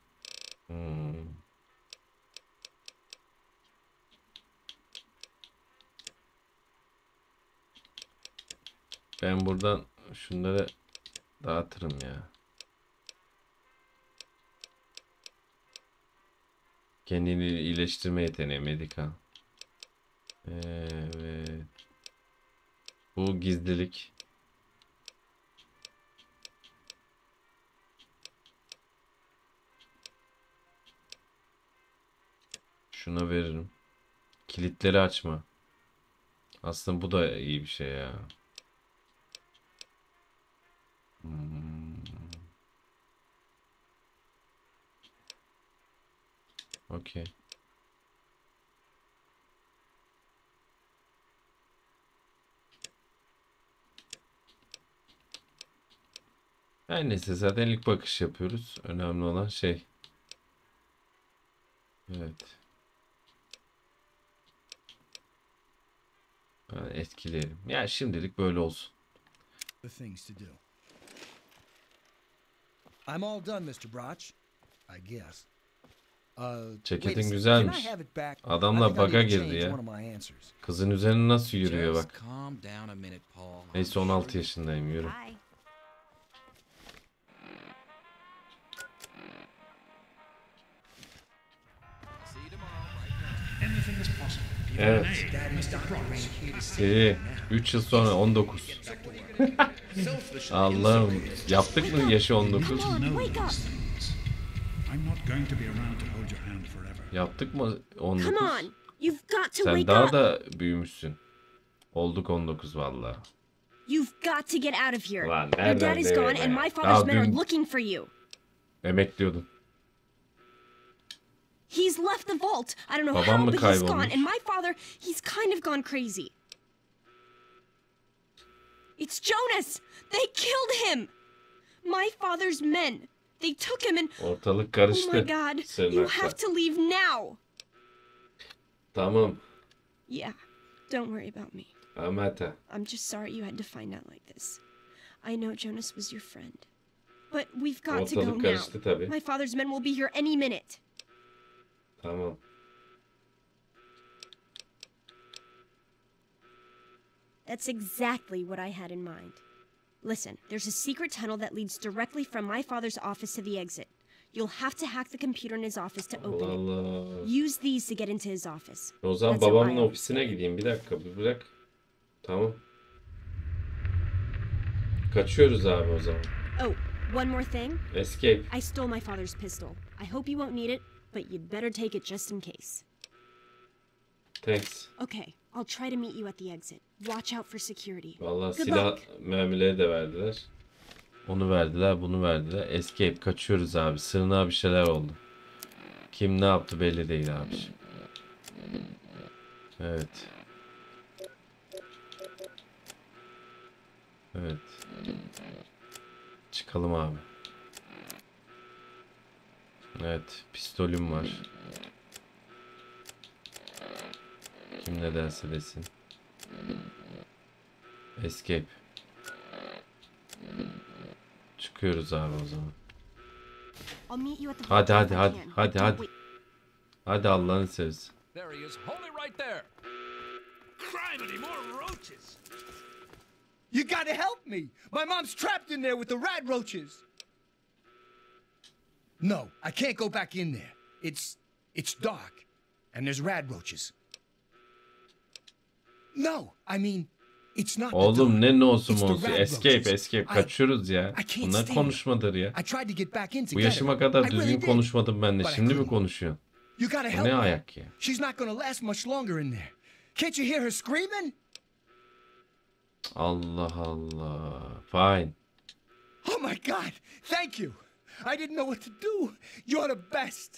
Ben buradan şunları dağıtırım ya. Kendini iyileştirme yeteneği, medikal. Evet. Bu gizlilik. Şuna veririm. Kilitleri açma. Aslında bu da iyi bir şey ya. Okey. Her neyse zaten ilk bakış yapıyoruz. Önemli olan şey. Evet. Etkileyelim. Ya şimdilik böyle olsun. The things to do. I'm all done, Mr. Brotch. I guess. Ceketin güzelmiş. Adamla bug'a girdi ya. Kızın üzerine nasıl yürüyor bak. Neyse 16 yaşındayım, yürü. Evet. İyi. 3 yıl sonra 19. Allah'ım. Yaptık mı yaşı 19? I'm not going to be around to hold your hand forever. Yaptık mı 19? Come on. You've got to Sen wake daha up. da büyümüşsün. Olduk 19 vallahi. You've got to get out of here. Lan Your dad nereden is nereye gone be? and my father's Daha men are dün looking for you. emekliyordum. He's left the vault. I don't know Babam how, mı but he's gone. kaybolmuş? And my father, he's kind of gone crazy. It's Jonas. They killed him. My father's men. They took him and... Ortalık Oh karıştı. my God. You Sırnakla. have to leave now. Tamam. Yeah. Don't worry about me. Amata. I'm just sorry you had to find out like this. I know Jonas was your friend. But we've got to go Ortalık now. karıştı tabii. My father's men will be here any minute. Tamam. That's exactly what I had in mind. Listen, there's a secret tunnel that leads directly from my father's office to the exit. You'll have to hack the computer in his office to open Allah Allah. it. Use these to get into his office. O zaman That's how babamın I always ofisine gideyim. Bir dakika bir bırak. Tamam. Kaçıyoruz abi o zaman. Oh, one more thing. Escape. I stole my father's pistol. I hope you won't need it, but you'd better take it just in case. Thanks. Okay, I'll try to meet you at the exit. Watch out for security. Vallahi Good silah luck. mermileri de verdiler. Onu verdiler, bunu verdiler. Escape, kaçıyoruz abi. Sırnağa bir şeyler oldu. Kim ne yaptı belli değil abi. Evet. Evet. Çıkalım abi. Evet, pistolüm var. Kim ne derse desin. Escape. Çıkıyoruz abi o zaman. I'll meet you at the Hadi vault hadi if I hadi can. hadi Don't hadi. wait. Hadi Allah'ını seversen. There he is. Hold it right there. Criminy, more roaches! You gotta help me! My mom's trapped in there with the rat roaches! No, I can't go back in there. It's dark, and there's rat roaches. No, I mean, it's not the Oğlum dark. ne olsun It's the olsun. rat Escape roaches. escape. Kaçıyoruz ya. I can't Bunlar stay konuşmadır ya. I tried to get back in to Bu get yaşıma her. kadar I really düzgün did. konuşmadım ben de. But I Şimdi mi couldn't. konuşuyorsun? You gotta Bu help ne her. ayak ya? She's not gonna last much longer in there. Can't you hear her screaming? Allah Allah. Fine. Oh my God! Thank you. I didn't know what to do. You're the best.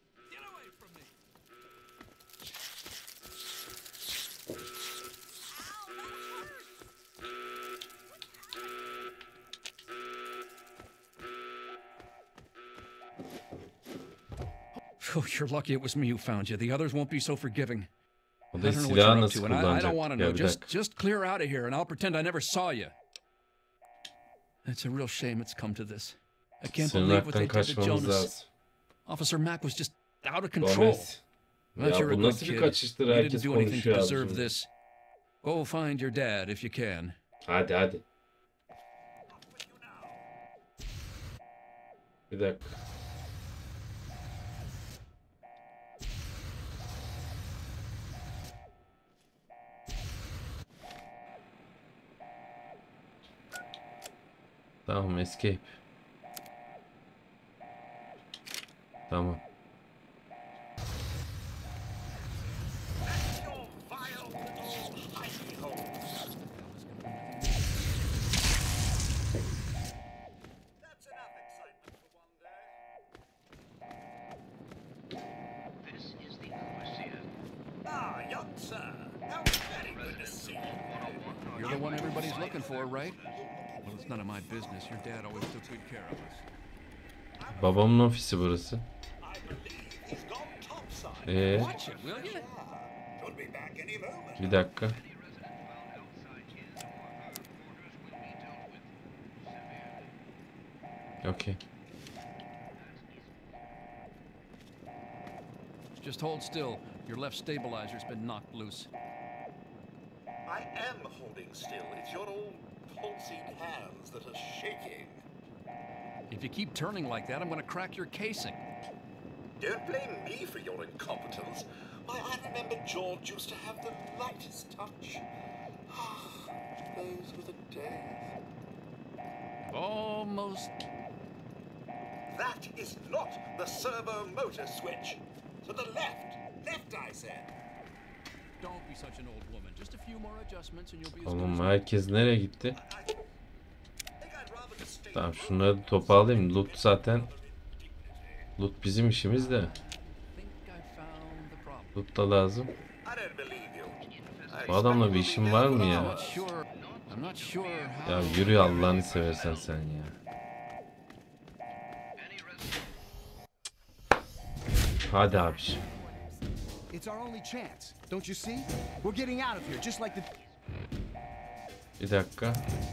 Oh, you're lucky it was me who found you. The others won't be so forgiving. O I da don't know what silahı you're up nasıl to, and I don't kullanacak? want to Ya know. bir Just, dakika. just clear out of here, and I'll pretend I never saw you. It's a real shame it's come to this. I can't believe what they Sırnaktan did to kaçmamız Jonas. lazım. Officer Mack was just out of control. Gomez. But Ya you're a bu good nasıl bir kid. kaçıştır? You didn't Herkes do anything to konuşuyor abi deserve şimdi. this. Go find your dad if you can. Hadi hadi. Bir dakika. Tamam, escape. Tamam. Ah, young sir. How very good to see you. You're the one everybody's looking for, right? Well, it's none of my business. Your dad always took good care of us. Babamın ofisi burası. Watch it, will you? Bir dakika. Okay. Just hold still. Your left stabilizer's been knocked loose. I am holding still. It's your old pulsing hands that are shaking. If you keep turning like that, I'm gonna crack your casing. Don't blame me for your incompetence. Why, I remember George used to have the lightest touch. Those were the days. Almost. That is not the servo motor switch. To the left. Left, I said. Don't be such an old woman. Just a few more adjustments and you'll be as good Oğlum as... herkes nereye gitti? Tamam şunları da toparlayayım. Loot zaten. Loot bizim işimiz de. Loot da lazım. Bu adamla bir işim var mı ya? Ya yürü Allah'ını seversen sen ya. Hadi abiciğim. It's our only chance. Don't you see? We're getting out of here just like the... Bir dakika.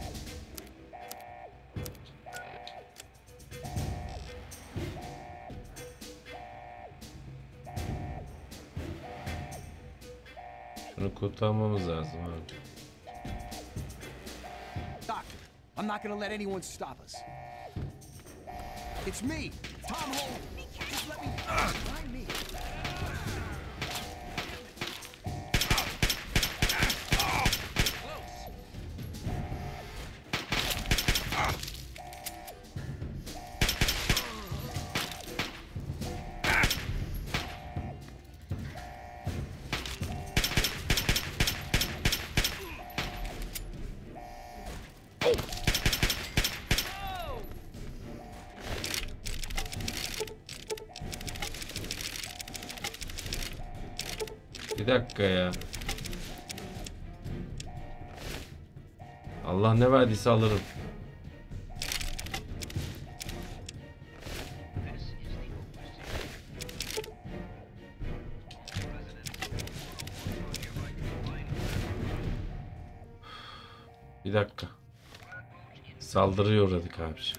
Şunu kurtarmamız lazım abi. Doctor, I'm not gonna let anyone stop us. It's me, Tom Holden. Just let me... Find me. Bir dakika ya. Allah ne verdiyse alırım. Bir dakika. Saldırıya uğradık abiciğim.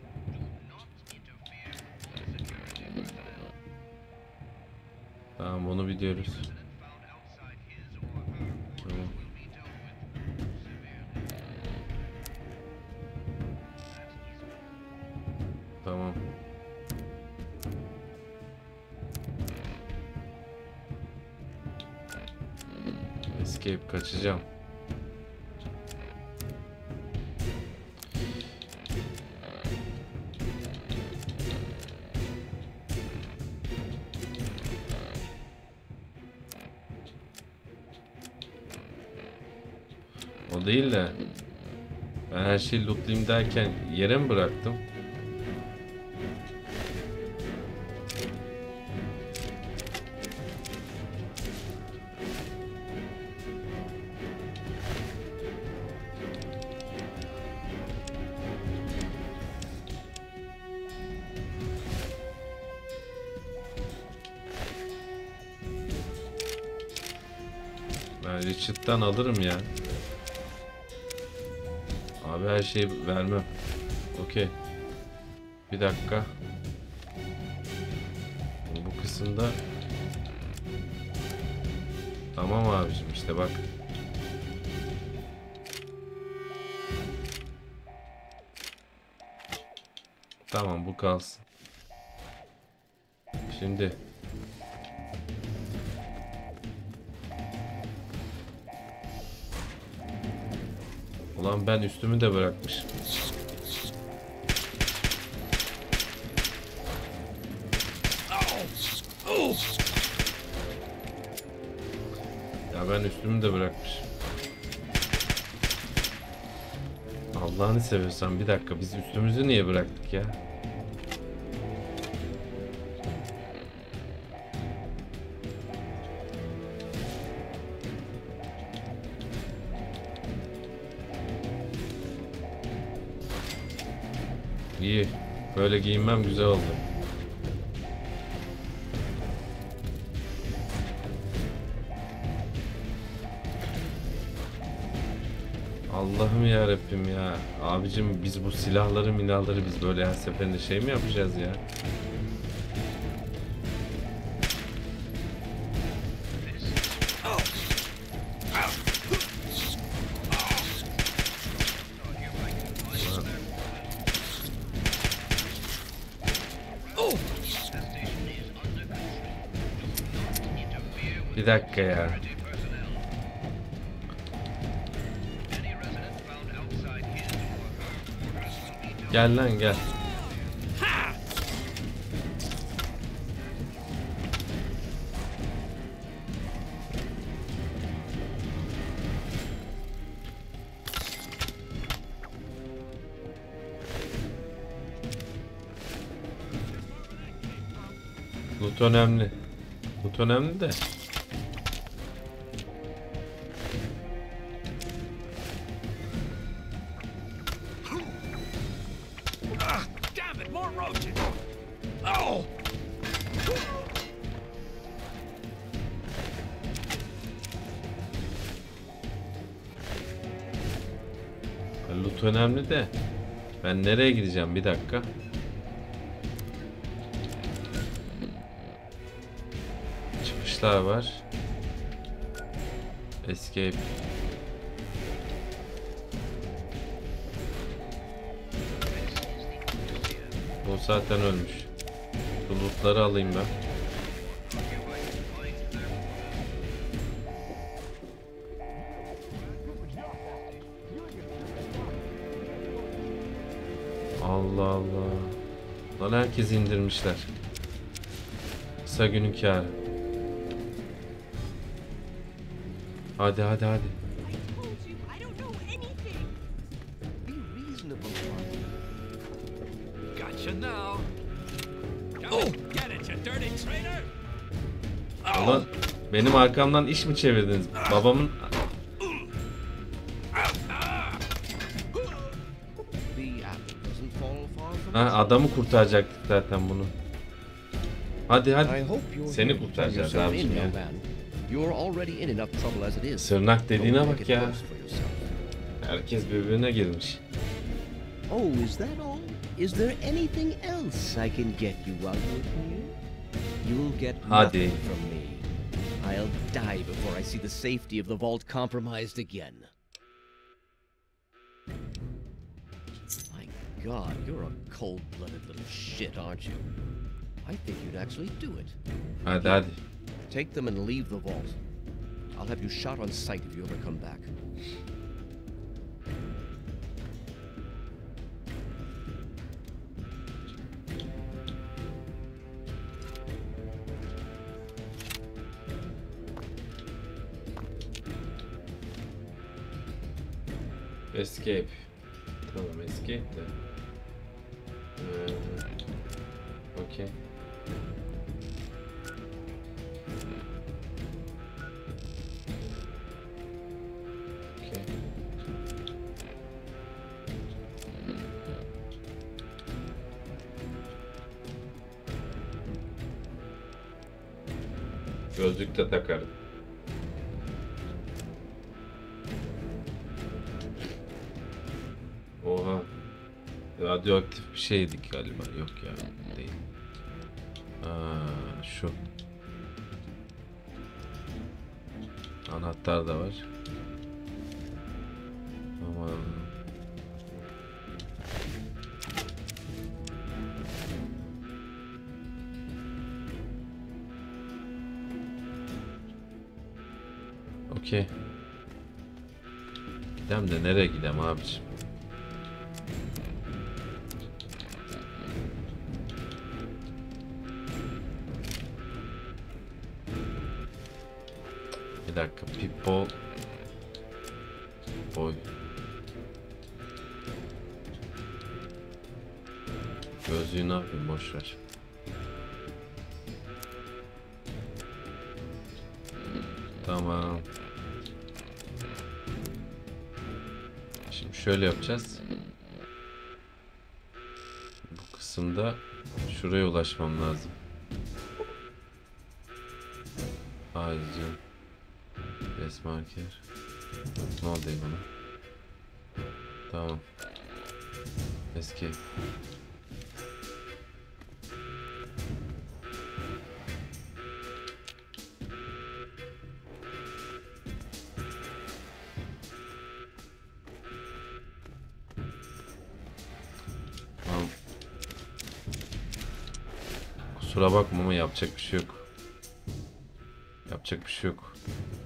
Tamam bunu biliyoruz. Tamam. Tamam. Escape kaçacağım. O değil de ben her şeyi lootlayayım derken yere mi bıraktım? Ben Richard'dan alırım ya. Abi her şeyi vermem. Okey. Bir dakika. Bu kısımda. Tamam abicim işte bak. Tamam bu kalsın. Şimdi. Ulan ben üstümü de bırakmışım. Ya ben üstümü de bırakmışım. Allah'ını seviyorsan bir dakika biz üstümüzü niye bıraktık ya? İyi. Böyle giyinmem güzel oldu. Allah'ım ya Rabbim ya. Abicim biz bu silahları minalları biz böyle her seferinde şey mi yapacağız ya? Bir dakika ya. Gel lan gel. Loot önemli. Loot önemli de. Damn it, more roaches! Oh! Loot önemli de. Ben nereye gideceğim? Bir dakika. Çıkışlar var. Escape. O zaten ölmüş. Bu lootları alayım ben. Allah Allah. Lan herkes indirmişler. Kısa günün kârı. Hadi hadi hadi. Gotcha now. Oh, get it, you dirty traitor! Ulan benim arkamdan iş mi çevirdiniz? Babamın... Ha, adamı kurtaracaktık zaten bunu. Hadi hadi. Seni kurtaracağız abicim ya. Sırnak dediğine bak ya. Herkes birbirine girmiş. Oh, is that all? Is there anything else I can get you while you're here? You'll get nothing from me. I'll die before I see the safety of the vault compromised again. My God, you're a cold-blooded little shit, aren't you? I think you'd actually do it. Hadi hadi. Take them and leave the vault. I'll have you shot on sight if you ever come back. Escape. Tamam escape de. Okey. Okey. Gözlük de takarım. Oha. Radyoaktif bir şeydik galiba. Yok ya. Değil. Aa, şu. Anahtar da var. Aman. Okey. Gidem de nereye gidem abiciğim? Bir dakika, Pip-Boy. Boy. Gözlüğü ne yapayım, boşver. Tamam. Şimdi şöyle yapacağız. Bu kısımda şuraya ulaşmam lazım. Ayrıca res marker. Ne oldu bana? Tamam. Escape. Tamam. Kusura bakma ama yapacak bir şey yok. Yapacak bir şey yok.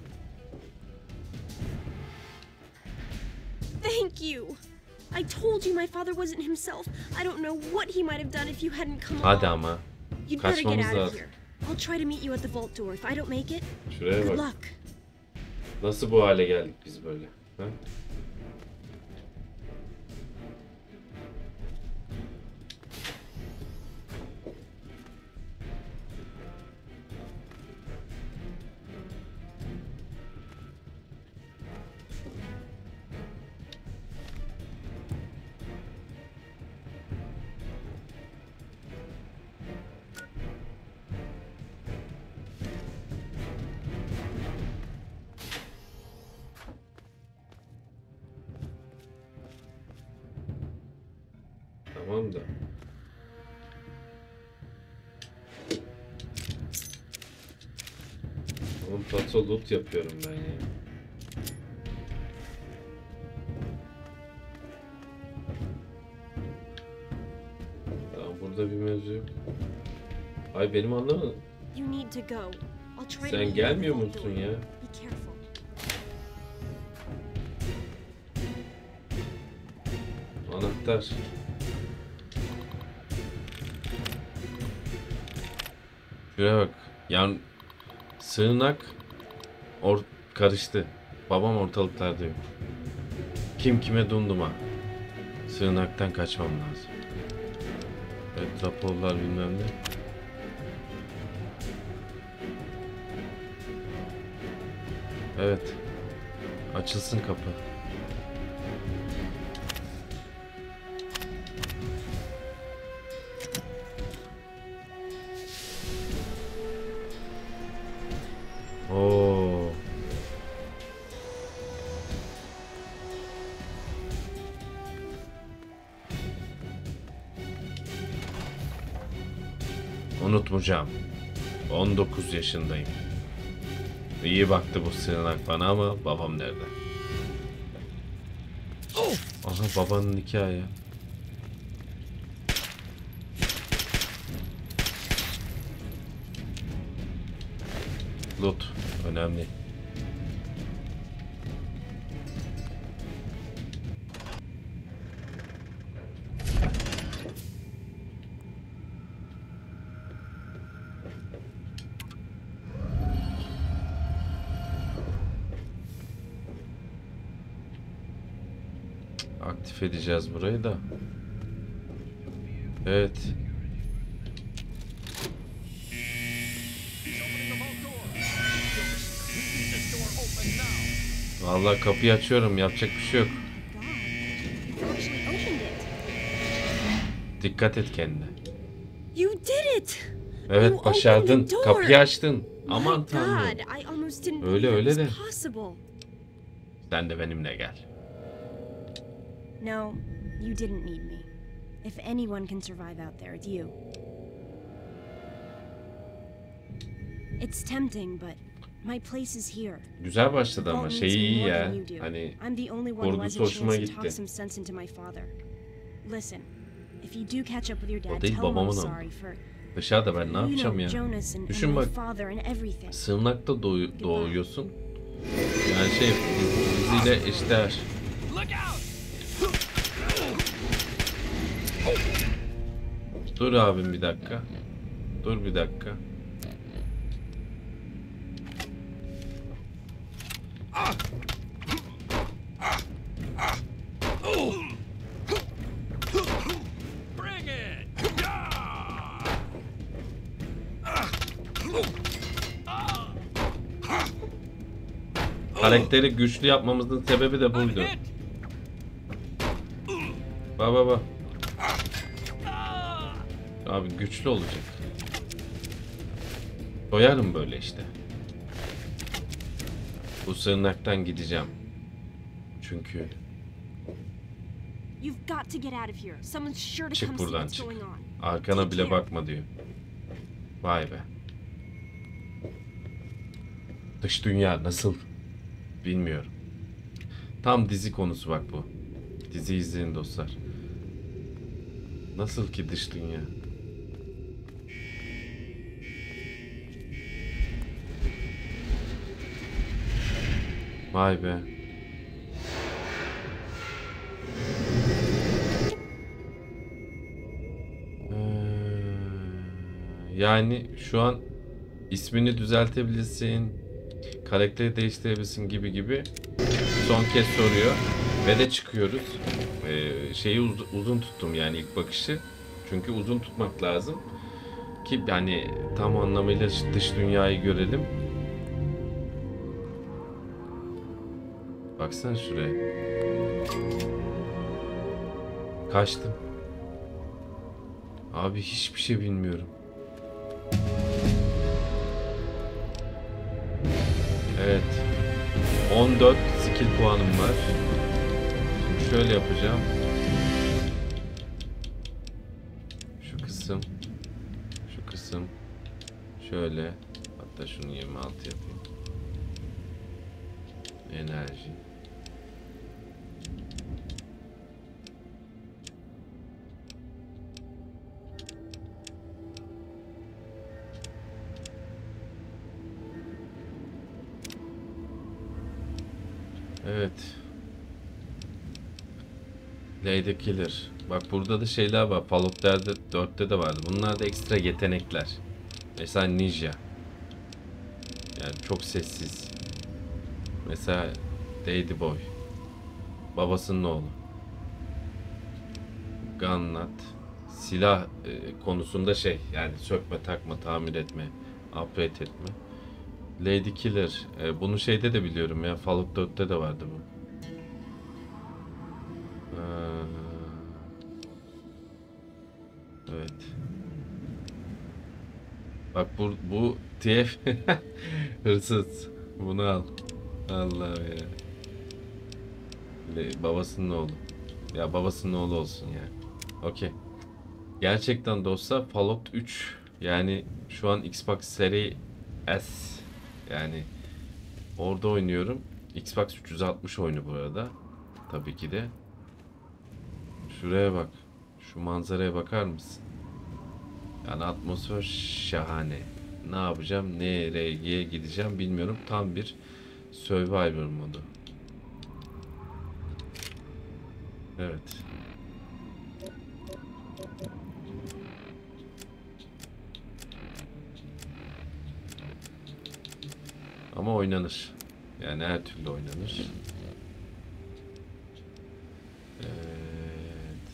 Thank you. I told you my father wasn't himself. I don't know what he might have done if you hadn't come along. Hadi ama. You'd better get Kaçmamız out of lazım. here. I'll try to meet you at the vault door. If I don't make it, Şuraya good bak. luck. Nasıl bu hale geldik biz böyle? Ha? Tamam da. Tamam, patrol loot yapıyorum ben ya. Tamam, burada bir mevzu yok. Ay benim anlamadım. You need to go. I'll try to meet Sen you at the gelmiyor vault musun door. ya? Be careful. Anahtar. Şuraya bak. Yani sığınak karıştı. Babam ortalıklarda yok. Kim kime dumduma. Sığınaktan kaçmam lazım. Evet, raporlar bilmem ne. Evet. Açılsın kapı. Oo. Unutmayacağım. 19 yaşındayım. İyi baktı bu sığınak bana ama babam nerede? Aha, babanın hikaye. Loot önemli. Aktif edeceğiz burayı da. Evet. Vallahi kapıyı açıyorum, yapacak bir şey yok. Dikkat et kendine. You did it. Evet, You başardın. opened the door. Kapıyı açtın. Aman My tanrım. God, I almost didn't Öyle believe öyle it de. was possible. Sen de benimle gel. No, you didn't need me. If anyone can survive out there, it's you. It's tempting, but my place is here. Güzel başladı The ama vault şey means iyi more ya. than you do. Hani I'm the only one who has kurgusu a hoşuma chance to talk gitti. some sense into my father. Listen, if you do catch up with your O dad, değil, tell him I'm babamın ama. sorry for Dışarıda ben ne you yapacağım know, ya? Jonas and Düşün my bak. father and everything. Sığınakta doğuyorsun. Yani şey diziyle eşdeğer. Dur abim bir dakika. Dur bir dakika. Bring it! Karakteri güçlü yapmamızın sebebi de buydu. Bak. Abi güçlü olacak. Doyarım böyle işte. Bu sığınaktan gideceğim. Çünkü You've got to get out of here. Someone's sure to çık come see buradan what's çık. going on. Arkana bile bakma diyor. Vay be. Dış dünya nasıl? Bilmiyorum. Tam dizi konusu bak bu. Dizi izleyin dostlar. Nasıl ki dış dünya? Vay be. Yani şu an ismini düzeltebilirsin, karakteri değiştirebilirsin gibi son kez soruyor ve de çıkıyoruz. Şeyi uzun tuttum yani ilk bakışı, çünkü uzun tutmak lazım ki yani tam anlamıyla dış dünyayı görelim. Baksana şuraya. Kaçtım. Abi hiçbir şey bilmiyorum. Evet. 14 skill puanım var. Şimdi şöyle yapacağım. Şu kısım. Şu kısım. Şöyle. Hatta şunu 26 yapayım. Enerji. Evet. Lady Killer. Bak burada da şeyler var. Fallout 4'te de vardı. Bunlar da ekstra yetenekler. Mesela Ninja. Yani çok sessiz. Mesela Lady Boy. Babasının oğlu. Gunnut. Silah konusunda şey. Yani sökme, takma, tamir etme, upgrade etme. Lady Killer. Bunu şeyde de biliyorum ya. Fallout 4'te de vardı bu. Evet. Bak bu TF hırsız. Bunu al. Allah ya. Babasının oğlu. Ya babasının oğlu olsun ya. Okey. Gerçekten dostlar Fallout 3 yani şu an Xbox Series S yani orada oynuyorum. Xbox 360 oyunu bu arada. Tabii ki de. Şuraya bak. Şu manzaraya bakar mısın? Yani atmosfer şahane. Ne yapacağım? Nereye gideceğim bilmiyorum. Tam bir Survivor modu. Evet. Ama oynanır. Yani her türlü oynanır. Evet.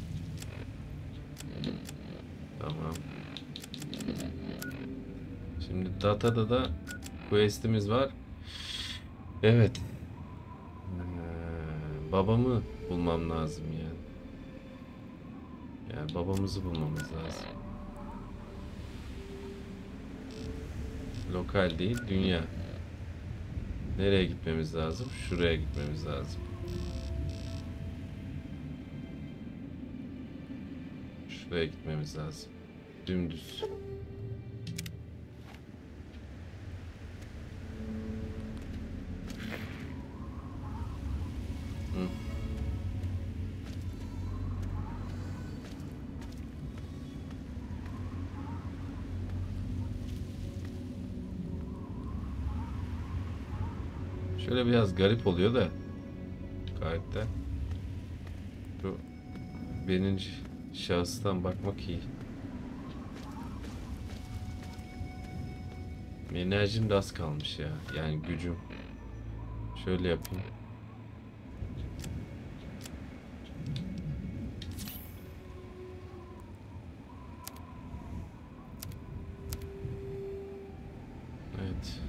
Tamam. Şimdi datada da quest'imiz var. Evet. Babamı bulmam lazım yani. Yani babamızı bulmamız lazım. Lokal değil, dünya. Nereye gitmemiz lazım? Şuraya gitmemiz lazım. Şuraya gitmemiz lazım. Dümdüz. Şöyle biraz garip oluyor da karakter. Şu birinci şahıstan bakmak iyi. Enerjim de az kalmış ya. Yani gücüm. Şöyle yapayım. Evet.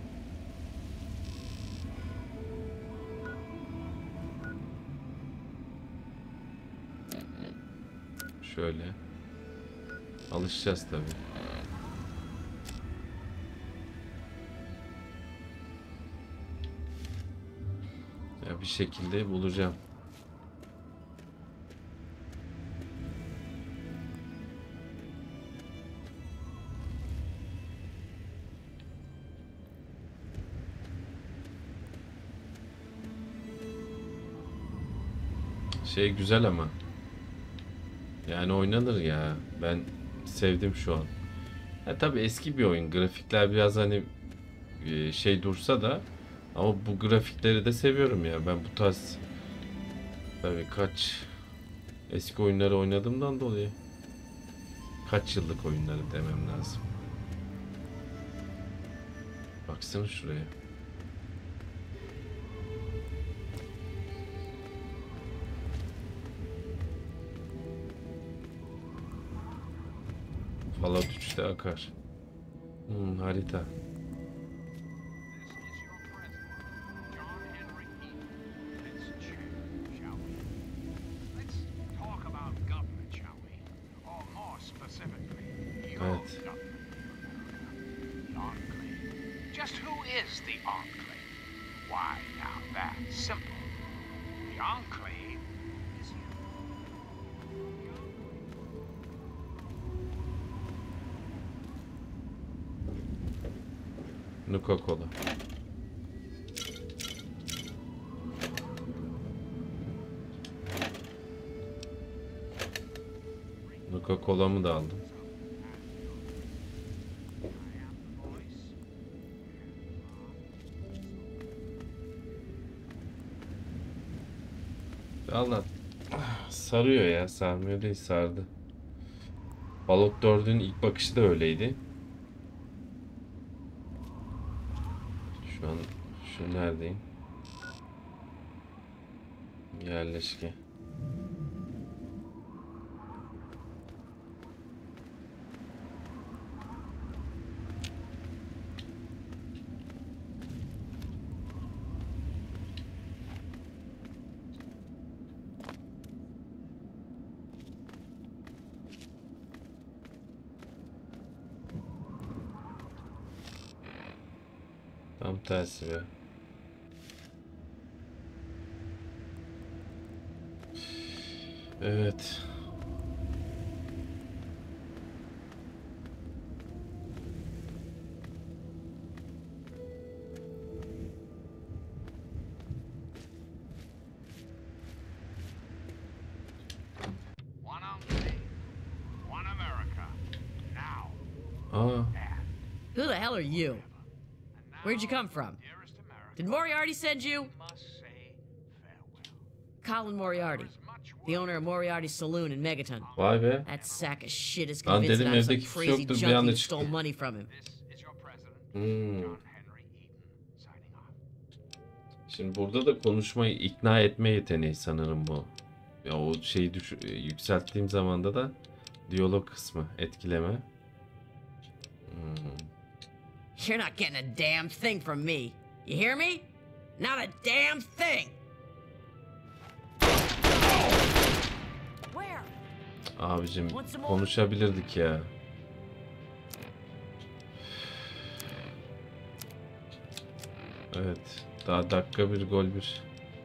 Şöyle. Alışacağız tabii. Ya bir şekilde bulacağım. Şey güzel ama. Yani oynanır ya. Ben sevdim şu an. Ya tabii eski bir oyun. Grafikler biraz hani şey dursa da Ama bu grafikleri de seviyorum ya. Ben bu tarz tabii kaç eski oyunları oynadığımdan dolayı kaç yıllık oyunları demem lazım. Baksana şuraya. Fallout 3'te akar. Harita. Evet. Just who is the Enclave? Why, now that's simple. The Enclave is you. Nuka-Cola. Nuka-Cola'mı da aldım. Allah sarıyor ya, sarmıyor değil, sardı. Fallout 4'ün ilk bakışı da öyleydi. Şu an neredeyim? Yerleşke. Tam tersi be. Evet. One Enclave, one America. Now. Who the hell are you? Where'd you come from? Did Moriarty send you? Colin Moriarty, the owner of Moriarty's Saloon in Megaton. Vay be. That sack of shit is Lan convinced dedim that I'm some evde kimse crazy yoktur, bir junkie anda who çıktı. stole money from him. Şimdi burada da konuşmayı, ikna etme yeteneği sanırım bu. Ya o şeyi yükselttiğim zamanda da diyalog kısmı, etkileme. You're not getting a damn thing from me. You hear me? Not a damn thing. Where? Abicim konuşabilirdik ya. Evet. Daha dakika bir gol bir.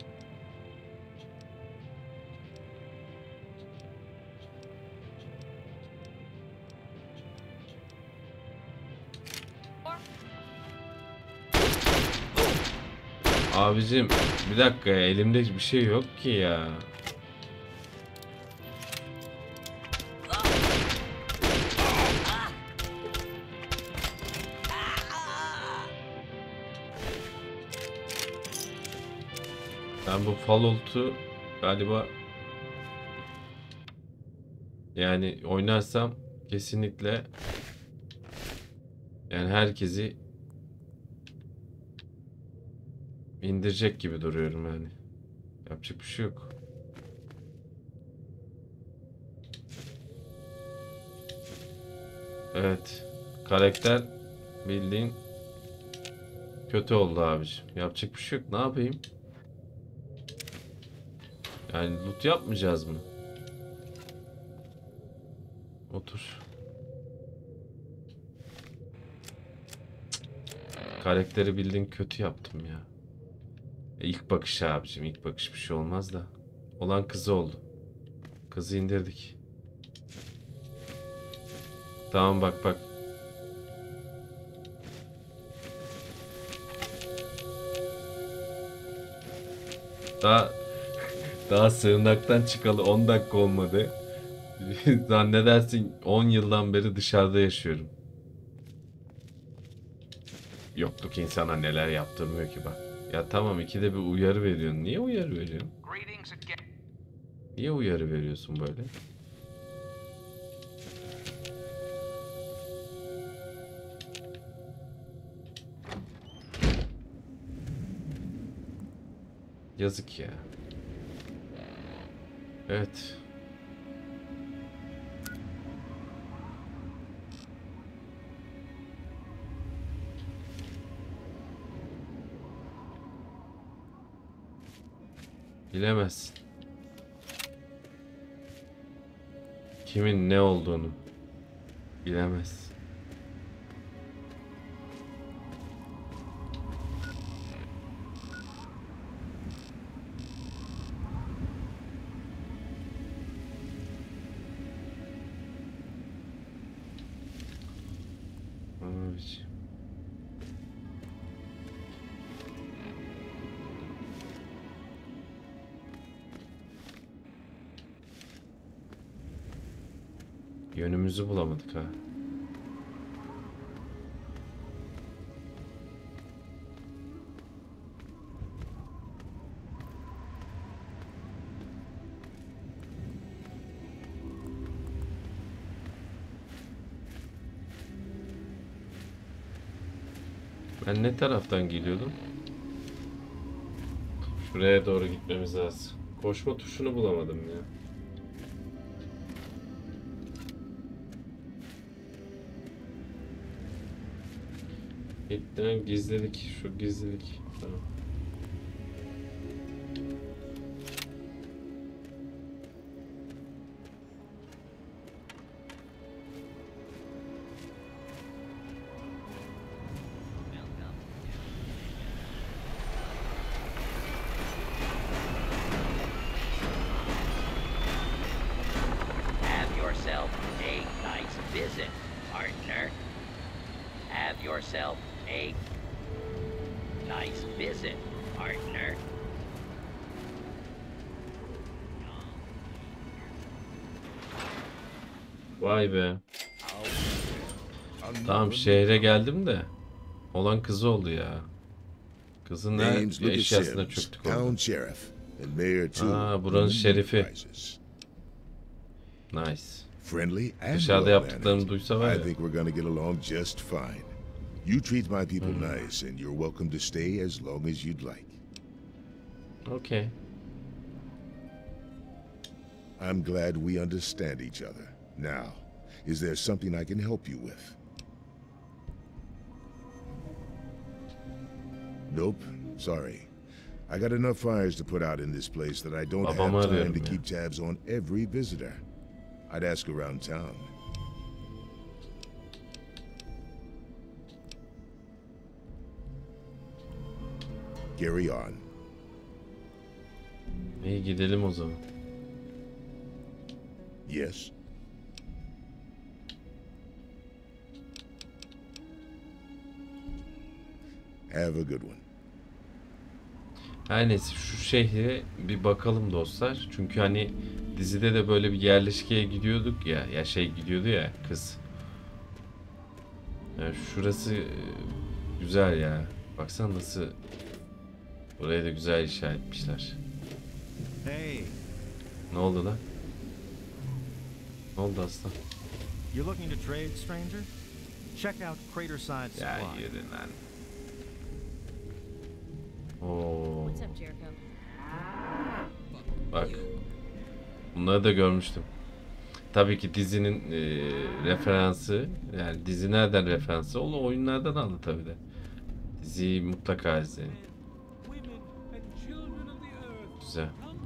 Abicim bir dakika ya, elimde bir şey yok ki ya. Ben bu Fallout'u galiba yani oynarsam kesinlikle yani herkesi indirecek gibi duruyorum yani. Yapacak bir şey yok. Evet. Karakter bildiğin kötü oldu abiciğim. Yapacak bir şey yok. Ne yapayım? Yani loot yapmayacağız mı? Otur. Karakteri bildiğin kötü yaptım ya. İlk bakış abicim, ilk bakış bir şey olmaz da. Olan kızı oldu. Kızı indirdik. Tamam bak bak. Daha sığınaktan çıkalı 10 dakika olmadı. Zannedersin 10 yıldan beri dışarıda yaşıyorum. Yokluk insana neler yaptırmıyor ki bak. Ya tamam, ikide bir uyarı veriyorsun. Niye uyarı veriyorsun? Niye uyarı veriyorsun böyle? Yazık ya. Evet. Bilemezsin. Kimin ne olduğunu bilemez. Abiciğim. Yönümüzü bulamadık ha. Ben ne taraftan geliyordum? Şuraya doğru gitmemiz lazım. Koşma tuşunu bulamadım ya. Gizledik. Şu gizledik. Tamam. Have yourself a nice visit, partner. Have yourself a nice visit, partner. Vay be. Tamam, şehre geldim de olan kızı oldu ya. Kızın Name's Lucas eşyasına Sims, çöktük town orada. sheriff, and mayor too. Aa, buranın şerifi. Nice. Friendly and Dışarıda well-mannered. yaptıklarını duysa var I ya. think we're gonna get along just fine. You treat my people nice, and you're welcome to stay as long as you'd like. Okay. I'm glad we understand each other. Now, is there something I can help you with? Nope. Sorry. I got enough fires to put out in this place that I don't Babamı have time arıyorum to ya. keep tabs on every visitor. I'd ask around town. Carry on. İyi, gidelim o zaman. Yes. Have a good one. Her neyse, şu şehre bir bakalım dostlar. Çünkü hani dizide de böyle bir yerleşkeye gidiyorduk ya. Ya şey gidiyordu ya, kız. Yani şurası güzel ya. Baksana nasıl. Burayı da güzel inşa etmişler. Hey, Ne oldu lan? Ne oldu aslan? you looking to trade, stranger? Check out Craterside Ya Supply. yürü lan. Oo. What's up, Jericho? Bak. Bunları da görmüştüm. Tabii ki dizinin referansı, yani dizi nereden referansı? O oyunlardan aldı tabii de. Diziyi mutlaka izleyin. Güzel.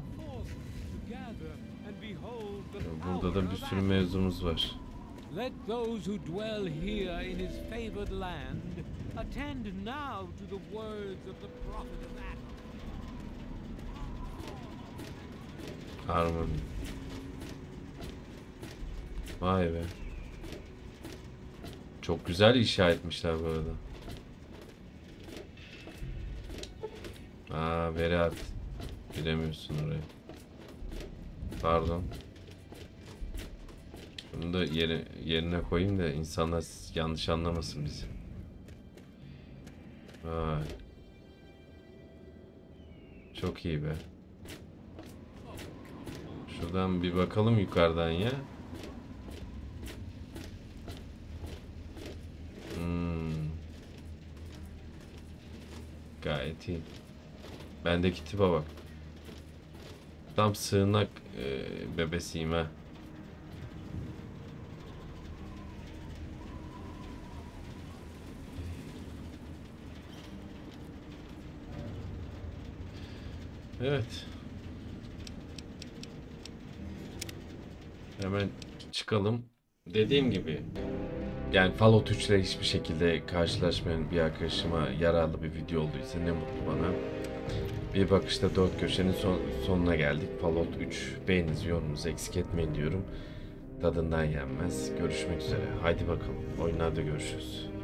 Burada da bir sürü mevzumuz var. Let those who dwell here in his favored land attend now to the words of the prophet of Atom. Harmony. Vay be. Çok güzel inşa etmişler bu arada. Aa, Berat. Giremiyorsun oraya. Pardon. Bunu da yerine koyayım da insanlar yanlış anlamasın bizi. Vay. Çok iyi be. Şuradan bir bakalım yukarıdan ya. Gayet iyi. Bendeki tipe bak. Tam sığınak bebesiyim ha. Evet. Hemen çıkalım. Dediğim gibi yani Fallout 3 ile hiçbir şekilde karşılaşmayan bir arkadaşıma yararlı bir video olduysa ne mutlu bana. Bir bakışta dört köşenin sonuna geldik. Fallout 3 beğeninizi, yorumunuzu eksik etmeyin diyorum. Tadından yenmez. Görüşmek üzere. Haydi bakalım. Oyunlarda görüşürüz.